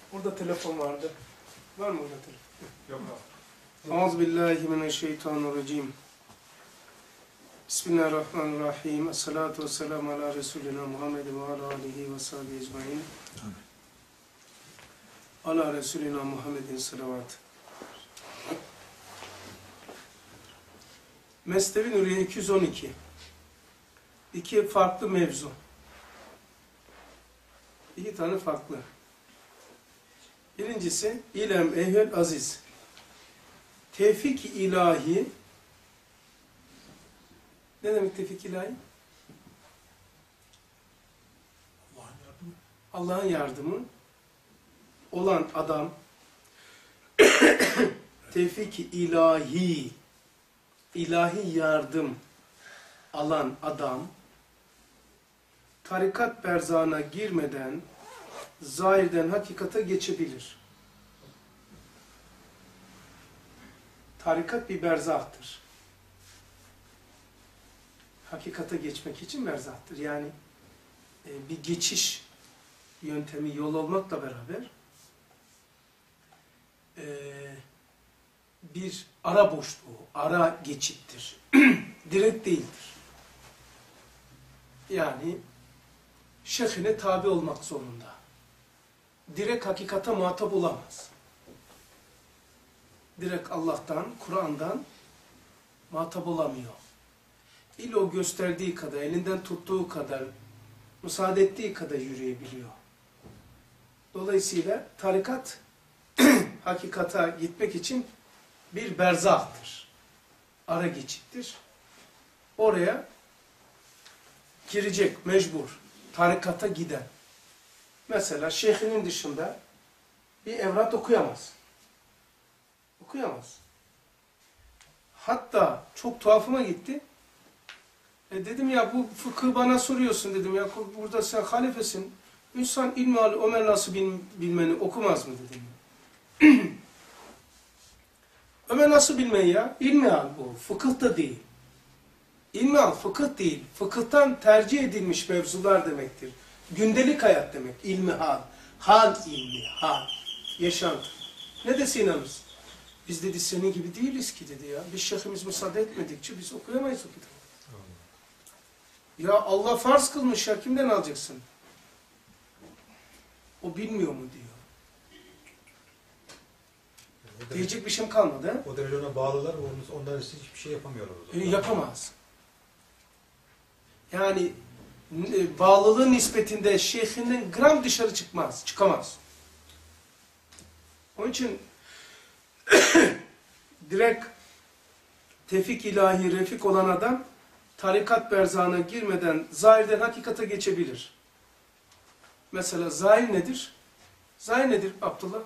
Burada telefon vardı. Var mı orada telefon? Yok abi. Euzubillahimineşşeytanirracim. Bismillahirrahmanirrahim. Esselatu vesselamu ala Resulina Muhammedin ve ala alihi ve sahbihi ecmaîn. Ala Resulina Muhammedin salavat. Mesnevi Nuriye 212. İki farklı mevzu. İki tane farklı. Birincisi, İlem ehvel aziz. Tevfik-i ilahi. Ne demek tevfik ilahi? Allah'ın yardımı olan adam tevfik-i ilahi, ilahi yardım alan adam tarikat berzağına girmeden zahirden hakikate geçebilir. Tarikat bir berzahtır. Hakikate geçmek için berzahtır. Yani bir geçiş yöntemi, yol olmakla beraber bir ara boşluğu, ara geçittir. Direkt değildir. Yani şeyhine tabi olmak zorunda. Direkt hakikate muhatap olamaz. Direkt Allah'tan, Kur'an'dan muhatap olamıyor. İlla o gösterdiği kadar, elinden tuttuğu kadar, müsaade ettiği kadar yürüyebiliyor. Dolayısıyla tarikat hakikata gitmek için bir berzahtır. Ara geçittir. Oraya girecek mecbur. Tarikata giden. Mesela şeyhinin dışında bir evrat okuyamaz. Okuyamaz. Hatta çok tuhafıma gitti. Dedim ya bu fıkıh bana soruyorsun dedim ya burada sen halifesin. İnsan ilmihal Ömer nasıl bilmeni okumaz mı dedim. Ömer nasıl bilmeyi ya? İlmihal bu. Fıkıh da değil. İlmihal fıkıh değil. Fıkıhtan tercih edilmiş mevzular demektir. Gündelik hayat demek. İlmihal. Hal ilmi. Hal. Yaşantı. Ne dese inanırsın? Biz dedi senin gibi değiliz ki dedi ya. Biz şeyhimiz müsaade etmedikçe biz okuyamayız o kitabı. Ya Allah farz kılmış ya kimden alacaksın? O bilmiyor mu diyor. Diyecek bir şeyim kalmadı. He? O derece ona bağlılar, onlar hiçbir şey yapamıyorlar. Yapamaz. Yani bağlılığı nispetinde şeyhinden gram dışarı çıkamaz. Onun için direkt tevfik ilahi, refik olan adam tarikat berzağına girmeden zahirden hakikate geçebilir. Mesela zahir nedir? Zahir nedir Abdullah?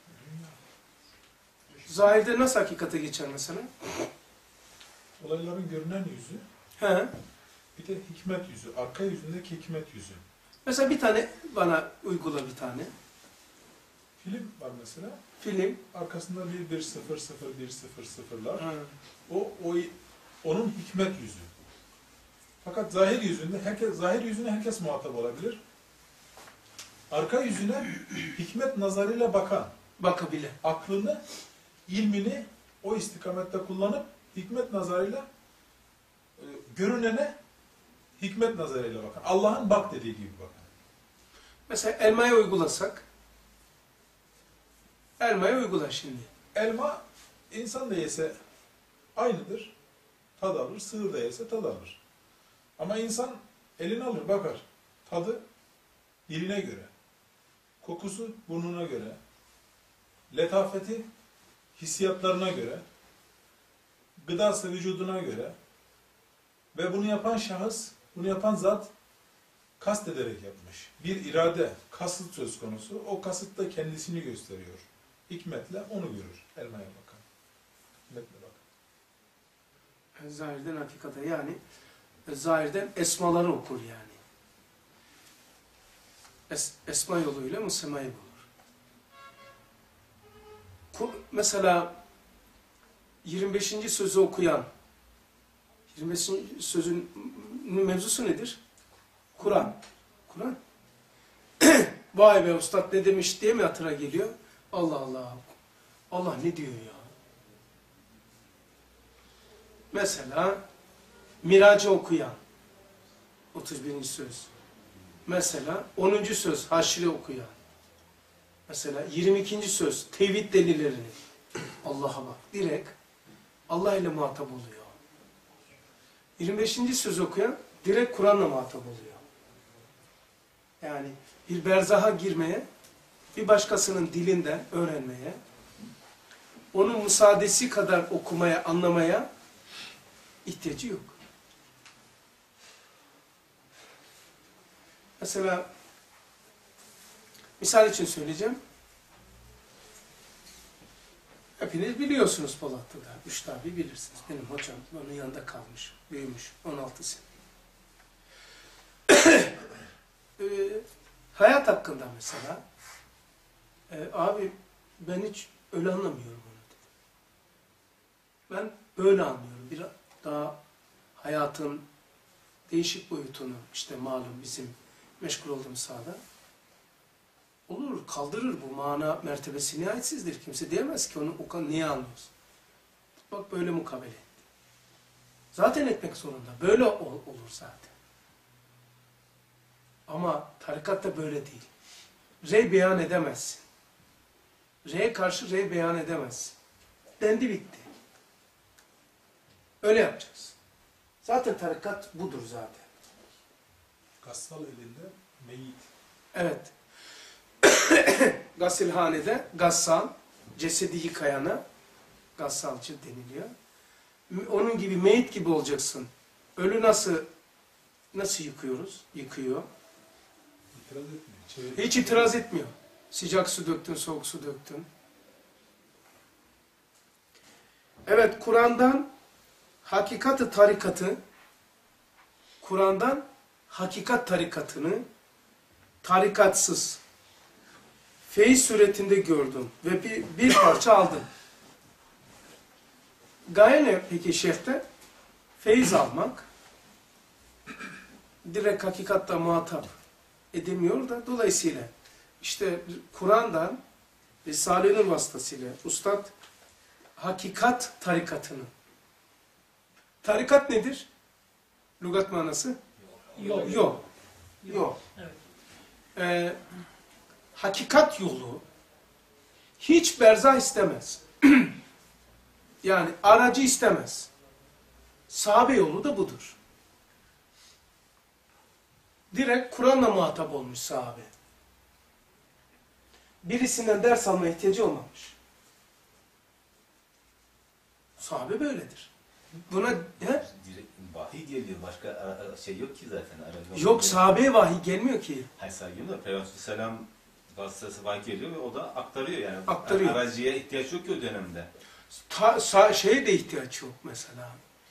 Zahirde nasıl hakikate geçer mesela? Olayların görünen yüzü, He. bir de hikmet yüzü, arka yüzündeki hikmet yüzü. Mesela bir tane bana uygula bir tane. Film var mesela, Film. arkasında bir 1-0-0-1-0-0'lar. Ha. Onun hikmet yüzü. Fakat zahir yüzüne herkes muhatap olabilir. Arka yüzüne hikmet nazarıyla bakan, Bakabilir. aklını, ilmini o istikamette kullanıp hikmet nazarıyla görünene hikmet nazarıyla bakan. Allah'ın bak dediği gibi bakan. Mesela elmaya uygulasak. Elmaya uygula şimdi. Elma insan da yese aynıdır. Tad alır. Sığır da yese tad alır. Ama insan elini alır, bakar. Tadı diline göre. Kokusu burnuna göre. Letafeti hissiyatlarına göre. Gıdası vücuduna göre. Ve bunu yapan şahıs, bunu yapan zat kast ederek yapmış. Bir irade, kasıt söz konusu. O kasıt da kendisini gösteriyor. Hikmetle onu görür. Elmaya bakan. Hikmetle bakan. Zahirden hakikate yani zahirden esmaları okur yani. Esma yoluyla musemayı bulur. Mesela 25. sözü okuyan 25. sözün mevzusu nedir? Kur'an. Kur'an. Vay be ustad ne demiş diye mi hatıra geliyor? Allah Allah. Allah ne diyor ya? Mesela Miracı okuyan 31. söz. Mesela 10. söz Haşri okuyan. Mesela 22. söz tevhid delillerini. Allah'a bak direkt Allah ile muhatap oluyor. 25. söz okuyan direkt Kur'an'la muhatap oluyor. Yani bir berzaha girmeye, bir başkasının dilinden öğrenmeye, onun müsaadesi kadar okumaya, anlamaya ihtiyacı yok. Mesela misal için söyleyeceğim. Hepiniz biliyorsunuz Polatlı'da. Müştü abi bilirsiniz. Benim hocam onun yanında kalmış, büyümüş 16 sene. Hayat hakkında mesela abi ben hiç öyle anlamıyorum onu dedi. Ben böyle anlıyorum. Bir daha hayatın değişik boyutunu işte malum bizim meşgul olduğumuz sahada olur, kaldırır bu mana mertebesi nihayetsizdir. Kimse diyemez ki onu o niye anlıyorsun? Bak böyle mukabele etti. Zaten etmek zorunda. Böyle olur zaten. Ama tarikatta böyle değil. Rey beyan edemezsin. Rey'e karşı rey beyan edemezsin. Dendi bitti. Öyle yapacağız. Zaten tarikat budur zaten. Gassal elinde meyit. Evet. Gasilhanede gassal, cesedi yıkayana gassalcı deniliyor. Onun gibi meyit gibi olacaksın. Ölü nasıl yıkıyoruz? Yıkıyor. İtiraz etmiyor. Hiç itiraz etmiyor. Sıcak su döktün, soğuk su döktün. Evet, Kur'an'dan hakikati tarikatı, Kur'an'dan hakikat tarikatını tarikatsız, feyiz suretinde gördüm ve bir parça aldım. Gaye ne peki şeyhte? Feyiz almak. Direkt hakikatta muhatap edemiyor da dolayısıyla işte Kur'an'dan Risale-i Nur vasıtasıyla Ustad hakikat tarikatını. Tarikat nedir? Lügat manası? Yol. Evet. Hakikat yolu hiç berzah istemez. Yani aracı istemez. Sahabe yolu da budur. Direkt Kur'an'la muhatap olmuş sahabe. Birisinden ders alma ihtiyacı olmamış. Sahabe böyledir. Buna Direkt vahiy geliyor. Başka şey yok ki zaten. yok, sahabeye vahiy gelmiyor ki. Hayır saygım da Peygamber Aleyhisselam vasıtası vahiy geliyor ve o da aktarıyor yani. Aktarıyor. Aracıya ihtiyaç yok ki o dönemde. Şeye de ihtiyaç yok mesela.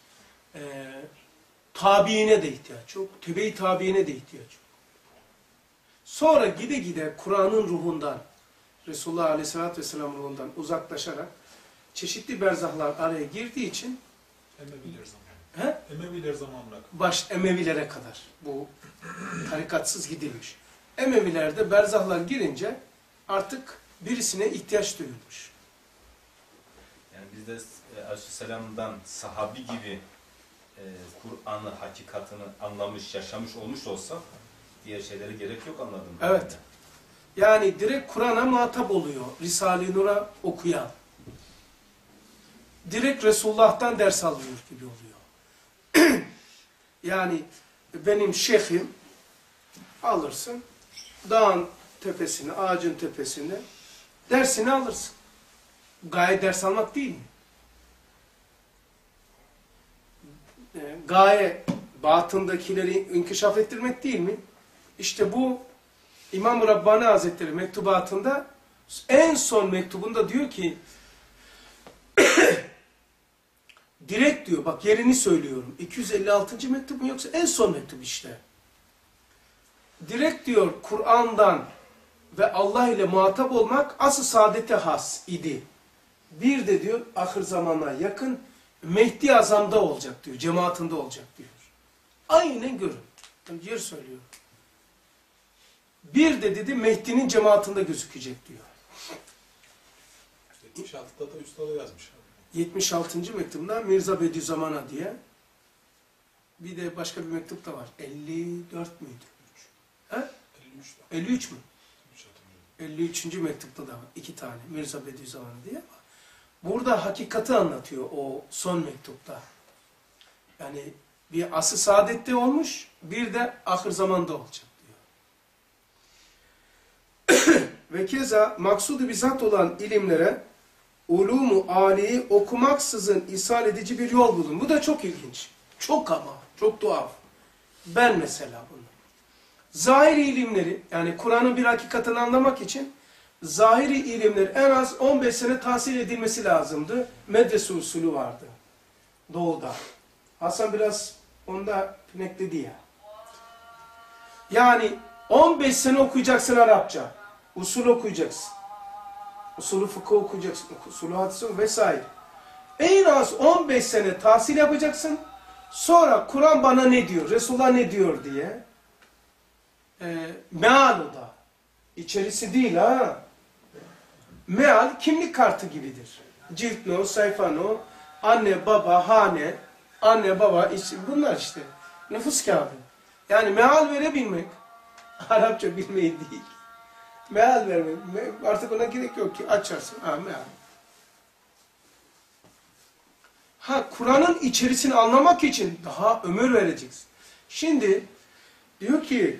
Tabiine de ihtiyaç yok. Tebe-i tabiine de ihtiyaç yok. Sonra gide gide Kur'an'ın ruhundan, Resulullah Aleyhisselatü Vesselam ruhundan uzaklaşarak çeşitli berzahlar araya girdiği için Emeviler zamanı. Emeviler zamanına. baş Emevilere kadar bu tarikatsız gidilmiş. Emevilerde berzahlar girince artık birisine ihtiyaç duyulmuş. Yani bizde Aleyhisselam'dan sahabi gibi Kur'an'ı, hakikatını anlamış, yaşamış olmuş olsa diğer şeylere gerek yok anladım. Evet. Yani direkt Kur'an'a muhatap oluyor. Risale-i Nur'a okuyan. Direkt Resulullah'tan ders alıyor gibi oluyor. Yani benim şeyhim alırsın, dağın tepesine, ağacın tepesine dersini alırsın. Gaye ders almak değil mi? Gaye batındakileri inkişaf ettirmek değil mi? İşte bu İmam-ı Rabbani Hazretleri mektubatında en son mektubunda diyor ki direkt diyor, bak yerini söylüyorum. 256. mektup mu yoksa en son mektup işte. Direkt diyor Kur'an'dan ve Allah ile muhatap olmak asıl saadete has idi. Bir de diyor ahir zamana yakın Mehdi Azam'da olacak diyor. Cemaatinde olacak diyor. Aynen görün. Yer söylüyor. Bir de dedi Mehdi'nin cemaatinde gözükecek diyor. 76'da da üstada yazmış. 76. mektubunda Mirza Bediüzzaman'a diye. Bir de başka bir mektup da var. 54 müydü? He? 53'da. 53 mü? 53 hatırlıyorum. 53. mektupta da var. 2 tane. Mirza Bediüzzaman'a diye. Burada hakikati anlatıyor o son mektupta. Yani bir asr-ı saadette olmuş, bir de ahir zamanda olacak diyor. Ve keza maksudu bizzat olan ilimlere ulûmu âliyi okumaksızın ishal edici bir yol bulun. Bu da çok ilginç. Çok ama, çok tuhaf. Ben mesela bunu. Zahiri ilimleri, yani Kur'an'ın bir hakikatini anlamak için zahiri ilimler en az 15 sene tahsil edilmesi lazımdı. Medrese usulü vardı. Doğuda. Hasan biraz onda pinekledi ya. Yani 15 sene okuyacaksın Arapça. Usul okuyacaksın. Usulü fıkıh okuyacaksın. Usulü hadisi vesaire. En az 15 sene tahsil yapacaksın. Sonra Kur'an bana ne diyor, Resulullah ne diyor diye. Meal o da. İçerisi değil ha. Meal kimlik kartı gibidir. Cilt no, sayfa no, anne, baba, hane, anne, baba, bunlar işte. Nüfus kağıdı. Yani meal verebilmek, Arapça bilmeyi değil. Meal vermek, artık ona gerek yok ki açarsın. Ha, meal. Ha, Kur'an'ın içerisini anlamak için daha ömür vereceksin. Şimdi diyor ki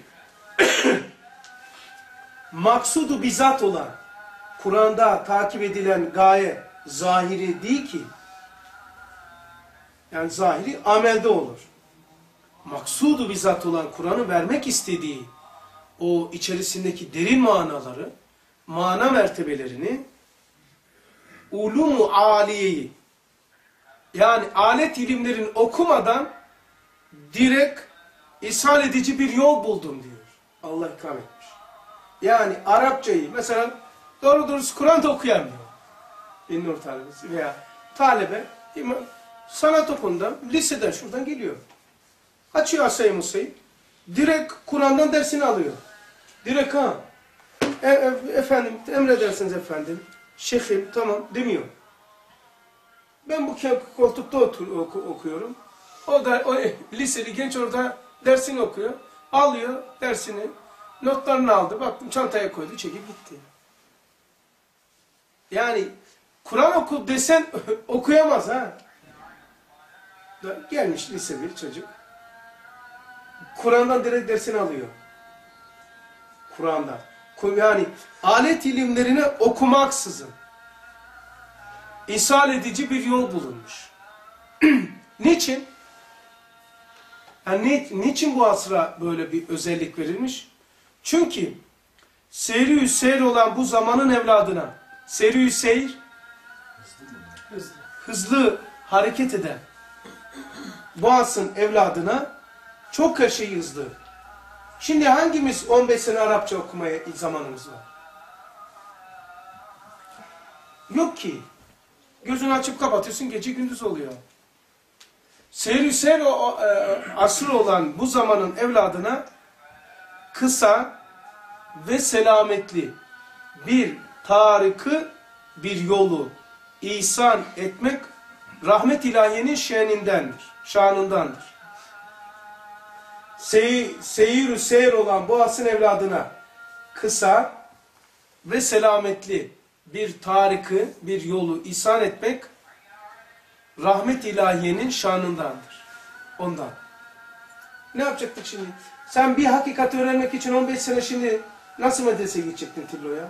maksudu bizzat olan Kur'an'da takip edilen gaye zahiri değil ki. Yani zahiri amelde olur. Maksudu bizzat olan Kur'an'ı vermek istediği o içerisindeki derin manaları, mana mertebelerini ulûmu âliyeyi yani alet ilimlerin okumadan direkt ishal edici bir yol buldum diyor. Allah ikram etmiş. Yani Arapçayı mesela doğru dürüst Kur'an'da okuyamıyor. İnnur talebesi veya talebe sanat okulunda liseden şuradan geliyor. Açıyor Asay-ı Musa'yı. Direkt Kur'an'dan dersini alıyor. Direkt ha. Efendim emredersiniz efendim. Şeyhim tamam demiyor. Ben bu koltukta okuyorum. O liseli genç orada dersini okuyor. Alıyor dersini. Notlarını aldı. Baktım çantaya koydu. Çekip gitti. Yani Kur'an oku desen okuyamaz ha. Gelmiş lise bir çocuk. Kur'an'dan direkt dersini alıyor. Kur'an'dan. Yani alet ilimlerini okumaksızın ishal edici bir yol bulunmuş. Niçin? Yani niçin bu asra böyle bir özellik verilmiş? Çünkü seyri-ü seyir olan bu zamanın evladına, seyri-ü seyir, hızlı hareket eden bu asrın evladına çok her şey hızlı. Şimdi hangimiz 15 sene Arapça okumaya zamanımız var? Yok ki. Gözünü açıp kapatıyorsun, gece gündüz oluyor. Seyri seyir asır olan bu zamanın evladına kısa ve selametli bir tarikı, bir yolu ihsan etmek rahmet ilahiyenin şanındandır. Seyir-ü seyir olan bu asrın evladına kısa ve selametli bir tarikı, bir yolu ihsan etmek rahmet ilahiyenin şanındandır. Ondan. Ne yapacaktık şimdi? Sen bir hakikati öğrenmek için 15 sene şimdi nasıl medreseye gidecektin Tillo'ya?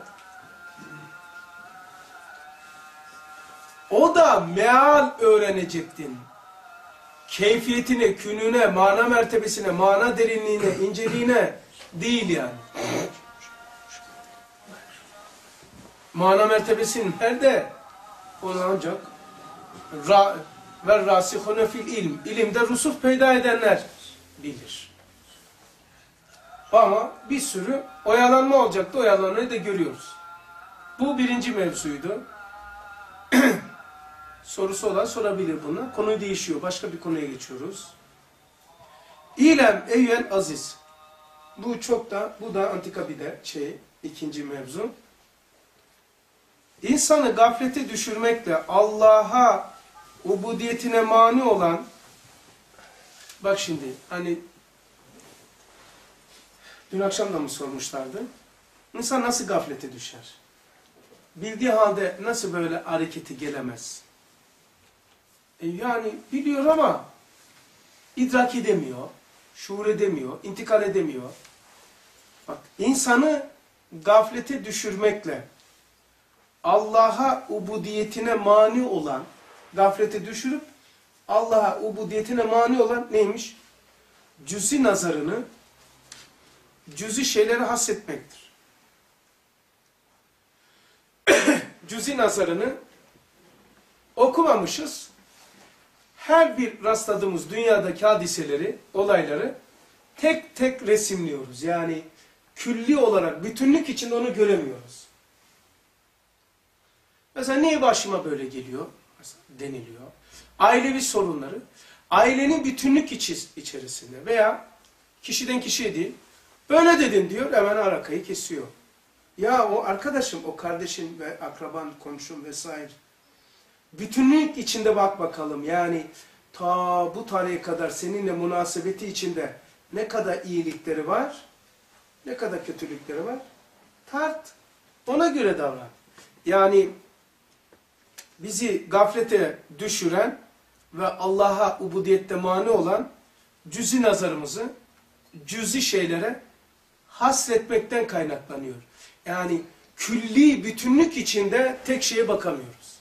O da meal öğrenecektin. Keyfiyetine, kününe, mana mertebesine, mana derinliğine, inceliğine değil yani. Mana mertebesinin nerede? Onu ancak ve rasihune fil ilm. İlimde rusuf peyda edenler bilir. Ama bir sürü oyalanma olacaktı. Oyalanmayı da görüyoruz. Bu birinci mevzuydu. Sorusu olan sorabilir bunu. Konu değişiyor. Başka bir konuya geçiyoruz. İlem eyyel aziz. Bu da antika bir de ikinci mevzu. İnsanı gaflete düşürmekle Allah'a ubudiyetine mani olan, bak şimdi hani dün akşam da mı sormuşlardı? İnsan nasıl gaflete düşer? Bildiği halde nasıl böyle hareketi gelemez? Yani biliyor ama idrak edemiyor, şuur edemiyor, intikal edemiyor. Bak, insanı gaflete düşürmekle Allah'a ubudiyetine mani olan, gaflete düşürüp Allah'a ubudiyetine mani olan neymiş? Cüzi nazarını, cüzi şeyleri hassetmektir. Cüzi nazarını okumamışız. Her bir rastladığımız dünyadaki hadiseleri, olayları tek tek resimliyoruz. Yani külli olarak, bütünlük içinde onu göremiyoruz. Mesela niye başıma böyle geliyor? Mesela deniliyor. Ailevi sorunları, ailenin bütünlük içerisinde veya kişiden kişiye değil, böyle dedin diyor, hemen arakayı kesiyor. Ya o arkadaşım, o kardeşin ve akraban, komşun vesaire. Bütünlük içinde bak bakalım. Yani ta bu tarihe kadar seninle münasebeti içinde ne kadar iyilikleri var, ne kadar kötülükleri var. Tart. Ona göre davran. Yani bizi gaflete düşüren ve Allah'a ubudiyette mani olan cüzi nazarımızı cüzi şeylere hasretmekten kaynaklanıyor. Yani külli bütünlük içinde tek şeye bakamıyoruz.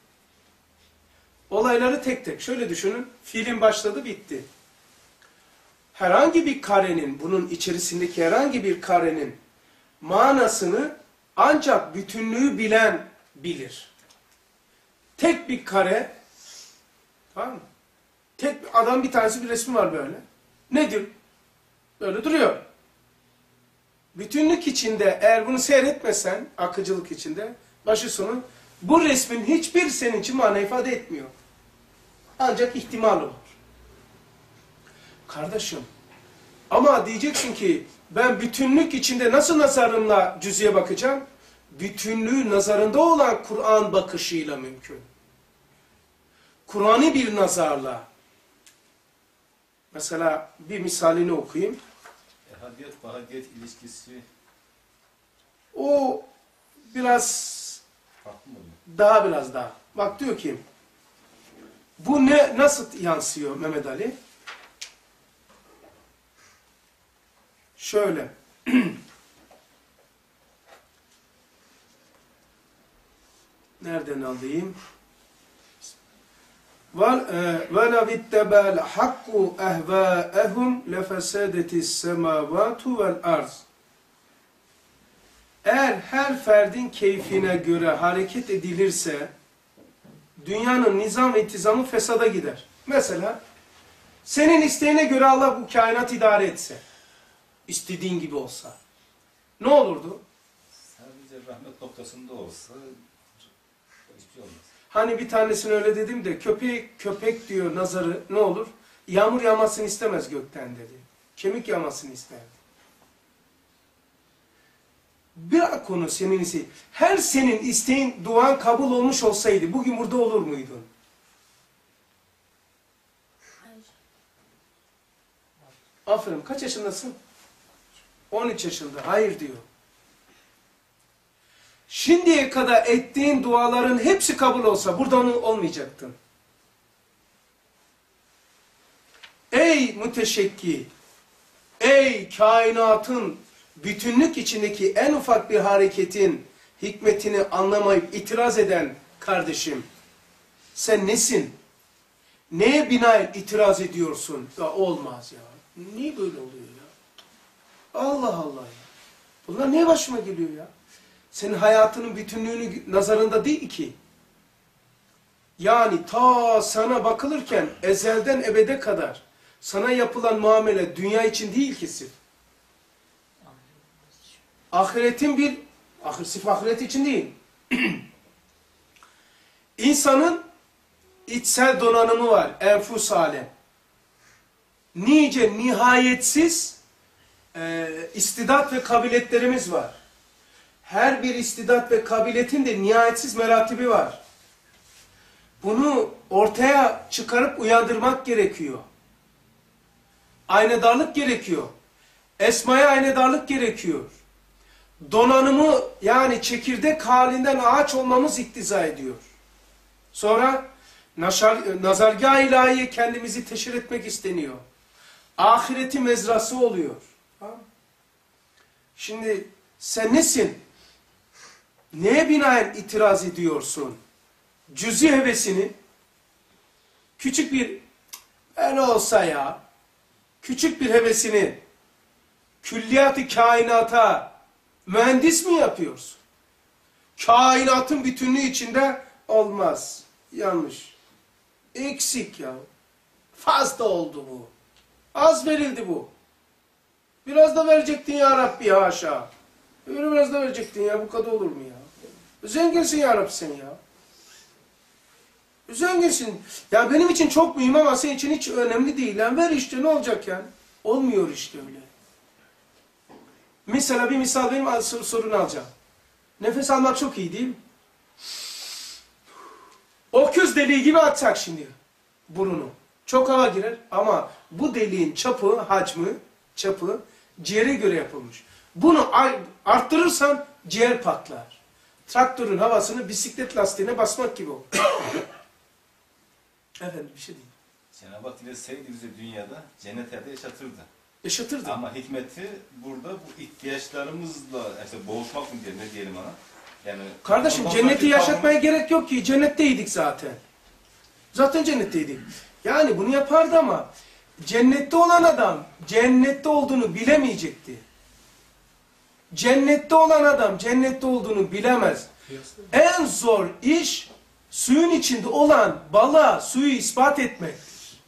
Olayları tek tek. Şöyle düşünün. Film başladı, bitti. Herhangi bir karenin, bunun içerisindeki herhangi bir karenin manasını ancak bütünlüğü bilen bilir. Tek bir kare, tamam mı? Tek bir adam, bir tanesi bir resmi var böyle. Nedir? Böyle duruyor. Bütünlük içinde eğer bunu seyretmesen, akıcılık içinde, başı sonu, bu resmin hiçbir senin için mana ifade etmiyor. Ancak ihtimal olur. Kardeşim, ama diyeceksin ki ben bütünlük içinde nasıl nazarımla cüzeye bakacağım? Bütünlüğü nazarında olan Kur'an bakışıyla mümkün. Kur'an'ı bir nazarla. Mesela bir misalini okuyayım. Ehadiyet, bahadiyet ilişkisi O biraz farklı mı oluyor? biraz daha. Bak diyor ki, bu nasıl yansıyor Mehmet Ali? Şöyle. Nereden alayım? وَلَوِ اتَّبَى الْحَقُّ اَهْوَاءَهُمْ لَفَسَدَتِ السَّمَاوَاتُ وَالْاَرْضِ Eğer her ferdin keyfine göre hareket edilirse, dünyanın nizam ve intizamı fesada gider. Mesela, senin isteğine göre Allah bu kainat idare etse, istediğin gibi olsa, ne olurdu? Sadece rahmet noktasında olsa hiçbir şey olmaz. Hani bir tanesini öyle dedim de, köpek diyor nazarı ne olur? Yağmur yağmasını istemez gökten dedi. Kemik yağmasını isterdi. Bir konu senin isteğin. Her senin isteğin, duan kabul olmuş olsaydı bugün burada olur muydun? Hayır. Aferin. Kaç yaşındasın? 13 yaşında. Hayır diyor. Şimdiye kadar ettiğin duaların hepsi kabul olsa buradan olmayacaktın. Ey müteşekki, ey kainatın bütünlük içindeki en ufak bir hareketin hikmetini anlamayıp itiraz eden kardeşim, sen nesin? Neye binaen itiraz ediyorsun? Ya olmaz ya. Niye böyle oluyor ya? Allah Allah ya. Bunlar niye başıma geliyor ya? Senin hayatının bütünlüğünü nazarında değil ki. Yani ta sana bakılırken ezelden ebede kadar sana yapılan muamele dünya için değil ki sırf. Ahiretin sırf ahiret için değil. İnsanın içsel donanımı var. Enfus alem. Nice nihayetsiz istidat ve kabiliyetlerimiz var. Her bir istidat ve kabiliyetin de nihayetsiz meratibi var. Bunu ortaya çıkarıp uyandırmak gerekiyor. Aynedarlık gerekiyor. Esmaya aynedarlık gerekiyor. Donanımı yani çekirdek halinden ağaç olmamız iktiza ediyor. Sonra nazargâh-ı ilahiye kendimizi teşhir etmek isteniyor. Ahireti mezrası oluyor. Şimdi sen nesin? Neye binaen itiraz ediyorsun? Cüzi hevesini küçük bir öyle olsa ya küçük bir hevesini külliyat-ı kainata mühendis mi yapıyorsun? Kainatın bütünlüğü içinde olmaz. Yanlış. Eksik ya. Fazla oldu bu. Az verildi bu. Biraz da verecektin ya Rabbi haşa. Biraz da verecektin ya, bu kadar olur mu ya? Zenginsin ya Rabbi sen ya. Zenginsin. Ya benim için çok mühim ama senin için hiç önemli değil. Yani ver işte, ne olacak yani? Olmuyor işte öyle. Mesela bir misal benim sorunu alacağım. Nefes almak çok iyi değil mi? Öküz deliği gibi atacak şimdi burnunu. Çok hava girer ama bu deliğin çapı, hacmi, çapı ciğere göre yapılmış. Bunu arttırırsan ciğer patlar. Traktörün havasını bisiklet lastiğine basmak gibi olur. Efendim bir şey değil. Cenab-ı Hak dileseydi bizi dünyada cennet yerde yaşatırdı. Yaşatırdı. Ama hikmeti burada bu ihtiyaçlarımızla işte boğuşmak mı diyelim, ne diyelim ona? Yani Kardeşim cenneti yaşatmaya gerek yok ki. Cennetteydik zaten. Zaten cennetteydik. Yani bunu yapardı ama cennette olan adam cennette olduğunu bilemeyecekti. Cennette olan adam cennette olduğunu bilemez. En zor iş suyun içinde olan balığa suyu ispat etmektir.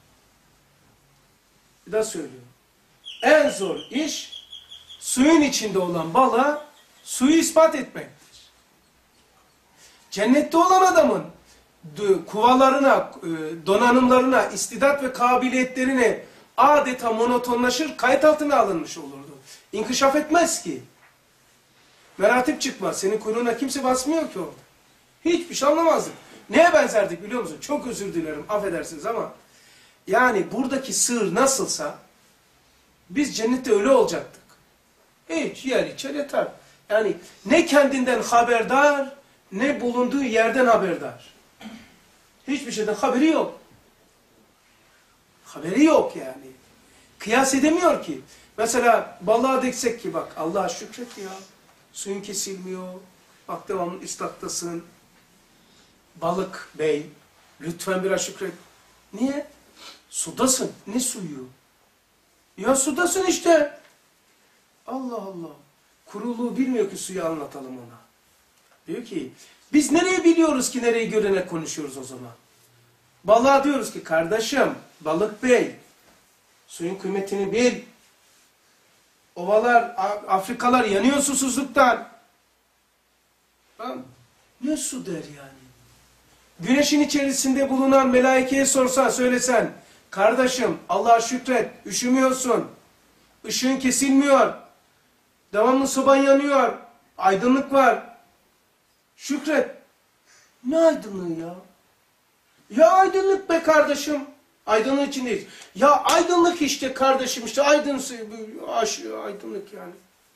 Bir daha söylüyorum. En zor iş suyun içinde olan balığa suyu ispat etmektir. Cennette olan adamın kuvalarına, donanımlarına, istidat ve kabiliyetlerine adeta monotonlaşır, kayıt altına alınmış olurdu. İnkişaf etmez ki. Meratip çıkmaz. Senin kuyruğuna kimse basmıyor ki orada. Hiçbir şey anlamazdık. Neye benzerdik biliyor musun? Çok özür dilerim, affedersiniz ama yani buradaki sığır nasılsa biz cennette öyle olacaktık. Hiç yer içer yatar. Yani ne kendinden haberdar, ne bulunduğu yerden haberdar. Hiçbir şeyden haberi yok. Haberi yok yani. Kıyas edemiyor ki. Mesela balığa deksek ki bak Allah'a şükret ya. Suyun kesilmiyor. Bak devamlı ıslaktasın. Balık bey lütfen biraz şükret. Niye? Sudasın. Ne suyu? Ya sudasın işte. Allah Allah. Kuruluğu bilmiyor ki suyu anlatalım ona. Diyor ki biz nereye biliyoruz ki nereyi görene konuşuyoruz o zaman. Balığa diyoruz ki kardeşim balık bey suyun kıymetini bil. Ovalar, Afrikalar yanıyor susuzluktan. Tamam. Ne su der yani. Güneşin içerisinde bulunan melaikeye sorsan, söylesen kardeşim Allah'a şükret, üşümüyorsun. Işığın kesilmiyor. Devamlı soban yanıyor. Aydınlık var. Şükret. Ne aydınlığı ya? Ya aydınlık be kardeşim. Aydınlık içindeyiz. Ya aydınlık işte kardeşim işte aydınlık yani.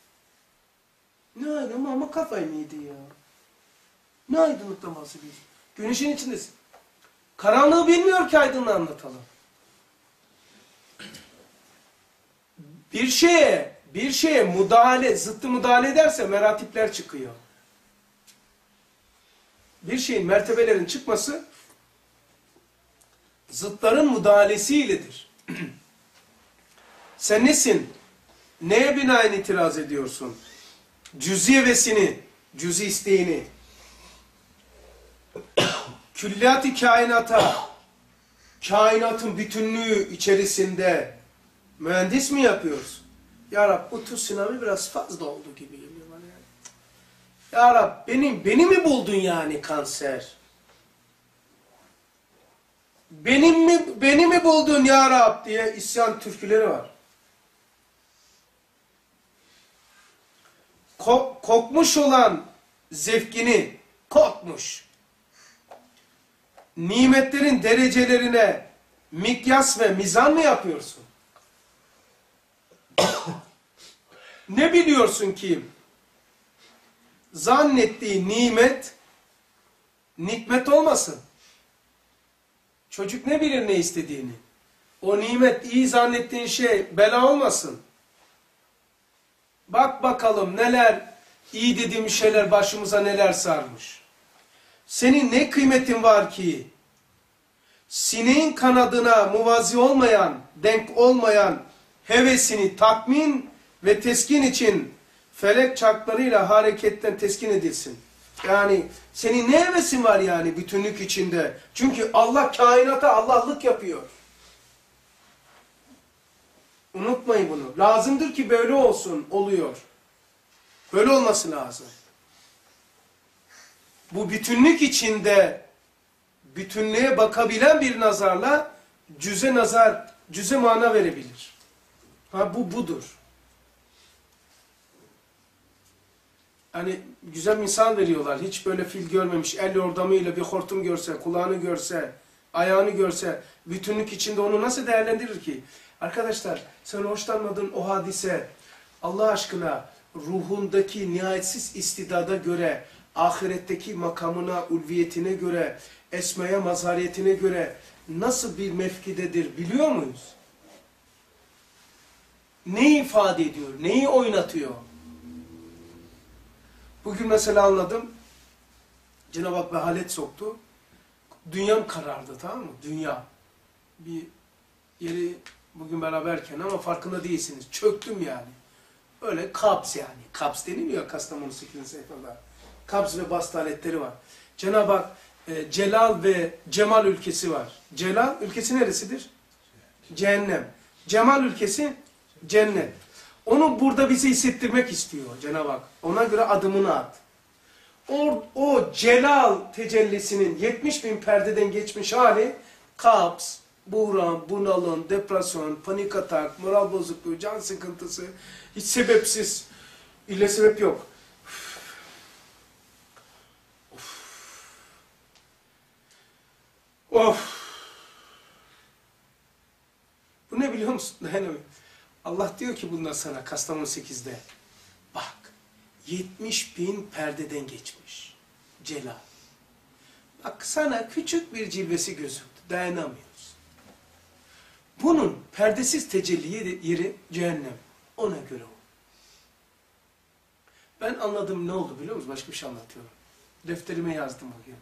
Ne aydınlık ama kafayı mı yedi ya? Ne aydınlıktan bahsediyorsun? Güneşin içindesin. Karanlığı bilmiyor ki aydınlığı anlatalım. Bir şeye müdahale, zıttı müdahale ederse meratipler çıkıyor. Bir şeyin mertebelerin çıkması zıtların müdahalesiyledir. Sen nesin? Neye binaen itiraz ediyorsun? Cüz'i hevesini, cüz'i isteğini, külliyat-ı kainata, kainatın bütünlüğü içerisinde mühendis mi yapıyoruz? Ya Rab bu tsunami biraz fazla oldu gibi geliyor bana yani. Ya Rab beni mi buldun yani kanser? Beni mi buldun ya Rab diye isyan türküleri var. kokmuş olan zevkini kokmuş. Nimetlerin derecelerine mikyas ve mizan mı yapıyorsun? Ne biliyorsun ki zannettiği nimet nikmet olmasın? Çocuk ne bilir ne istediğini? O nimet iyi zannettiğin şey bela olmasın. Bak bakalım neler iyi dediğim şeyler başımıza neler sarmış. Senin ne kıymetin var ki sineğin kanadına muvazi olmayan, denk olmayan hevesini tatmin ve teskin için felek çarklarıyla hareketten teskin edilsin. Yani senin ne hevesin var yani bütünlük içinde? Çünkü Allah kainata Allah'lık yapıyor. Unutmayın bunu. Lazımdır ki böyle olsun, oluyor. Böyle olması lazım. Bu bütünlük içinde bütünlüğe bakabilen bir nazarla cüze nazar, cüze mana verebilir. Ha bu budur. Hani güzel misal veriyorlar. Hiç böyle fil görmemiş. El yordamıyla bir hortum görse, kulağını görse, ayağını görse, bütünlük içinde onu nasıl değerlendirir ki? Arkadaşlar, sen hoşlanmadığın o hadise, Allah aşkına ruhundaki nihayetsiz istidada göre, ahiretteki makamına, ulviyetine göre, esmeye, mazhariyetine göre nasıl bir mevkidedir biliyor muyuz? Neyi ifade ediyor, neyi oynatıyor? Bugün mesela anladım, Cenab-ı Hak vehalet soktu. Dünyam karardı, tamam mı? Dünya. Bir yeri bugün beraberken ama farkında değilsiniz. Çöktüm yani. Öyle kabz yani. Kabz deniliyor Kastamonu 8. sayfada. Kabz ve bast aletleri var. Cenab-ı Hak Celal ve Cemal ülkesi var. Celal ülkesi neresidir? Cehennem. Cemal ülkesi cennet. Onu burada bize hissettirmek istiyor Cenab-ı Hak. Ona göre adımını at. O celal tecellisinin 70.000 perdeden geçmiş hali kabz, buhran, bunalım, depresyon, panik atak, moral bozukluğu, can sıkıntısı, hiç sebepsiz, ille sebep yok. Of. Bu ne biliyor musun? Allah diyor ki bundan sana Kastamonu 8'de. Bak 70.000 perdeden geçmiş. Celal. Bak sana küçük bir cilvesi gözüktü. Dayanamıyorsun. Bunun perdesiz tecelli yeri cehennem. Ona göre o. Ben anladım ne oldu biliyor musun? Başka bir şey anlatıyorum. Defterime yazdım bugün.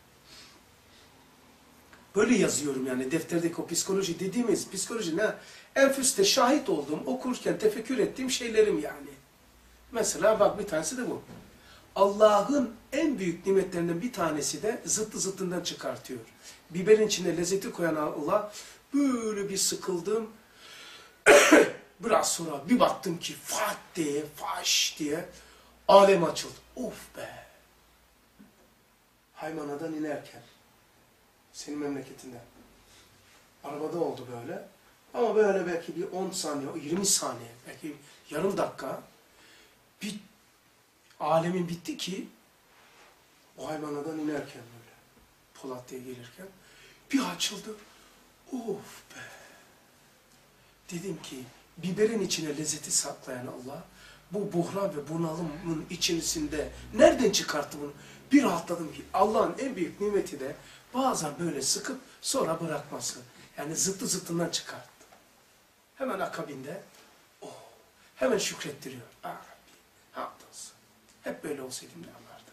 Böyle yazıyorum yani defterdeki o psikoloji dediğimiz psikoloji ne? Enfüste şahit olduğum, okurken tefekkür ettiğim şeylerim yani. Mesela bak bir tanesi de bu. Allah'ın en büyük nimetlerinden bir tanesi de zıttı zıttından çıkartıyor. Biberin içine lezzeti koyan Allah böyle bir sıkıldım. Biraz sonra bir baktım ki fat diye, faş diye alem açıldı. Of be! Haymanadan inerken. Senin memleketinden. Arabada oldu böyle. Ama böyle belki bir 10 saniye, 20 saniye, belki yarım dakika bir alemin bitti ki o haymanadan inerken böyle Polatlı'ya gelirken bir açıldı. Of be! Dedim ki biberin içine lezzeti saklayan Allah bu buhran ve bunalımın içerisinde nereden çıkarttı bunu? Bir rahatladım ki Allah'ın en büyük nimeti de bazen böyle sıkıp sonra bırakması. Yani zıttı zıttından çıkarttı. Hemen akabinde hemen şükrettiriyor. Ah Rabbi, hamdolsun. Hep böyle olsaydım ne anlardım.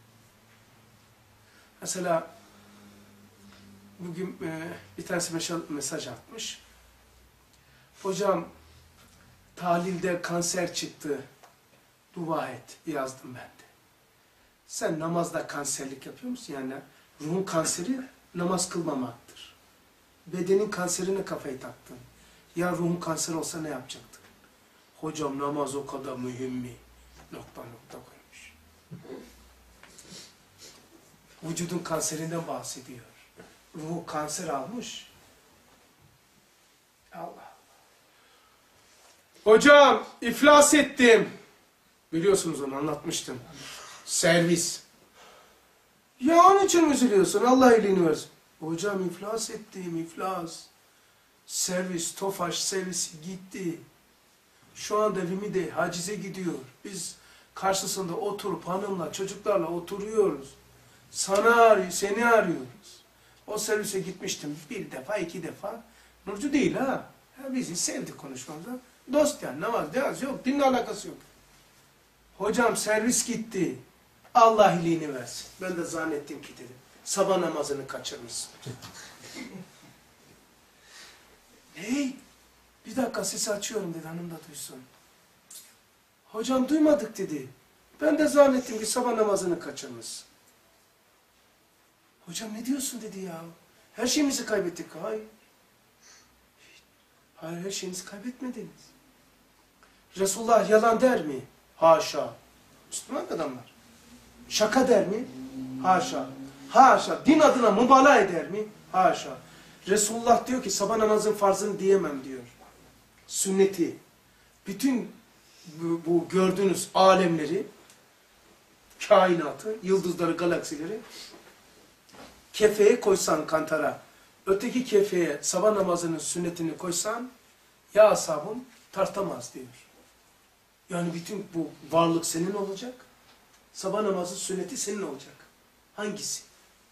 Mesela bugün bir tanesi mesaj atmış. Hocam tahlilde kanser çıktı. Dua et. Yazdım ben de. Sen namazda kanserlik yapıyor musun? Yani ruhun kanseri namaz kılmamaktır. Bedenin kanserine kafayı taktın. Ya ruhun kanser olsa ne yapacaktın? Hocam namaz o kadar mühim mi? Nokta nokta koymuş. Vücudun kanserinden bahsediyor. Ruhu kanser almış. Allah. Hocam iflas ettim. Biliyorsunuz onu anlatmıştım. Servis. Ya onun için mi üzülüyorsun? Allah iyiliğini versin. Hocam iflas ettim, iflas. Servis, Tofaş servisi gitti. Şu anda Vimi'de hacize gidiyor. Biz karşısında oturup hanımla, çocuklarla oturuyoruz. Seni arıyoruz. O servise gitmiştim bir defa, iki defa. Nurcu değil ha. Bizi sevdik konuşmamıza. Dost yani, namaz, diyaz yok, dinle alakası yok. Hocam servis gitti. Allah iyiliğini versin. Ben de zannettim ki dedim. Sabah namazını kaçırmışsın. Hey, bir dakika sesi açıyorum dedi, hanım da duysun. Hocam duymadık dedi. Ben de zannettim ki sabah namazını kaçırmışsın. Hocam ne diyorsun dedi ya. Her şeyimizi kaybettik. Hayır. Hayır, her şeyinizi kaybetmediniz. Resulullah yalan der mi? Haşa. Müslüman adamlar. Şaka der mi? Haşa. Haşa. Din adına mübalağa eder mi? Haşa. Resulullah diyor ki sabah namazın farzını diyemem diyor. Sünneti. Bütün bu gördüğünüz alemleri, kainatı, yıldızları, galaksileri kefeye koysan kantara, öteki kefeye sabah namazının sünnetini koysan, ya ashabım tartamaz diyor. Yani bütün bu varlık senin olacak, sabah namazı sünneti senin olacak. Hangisi?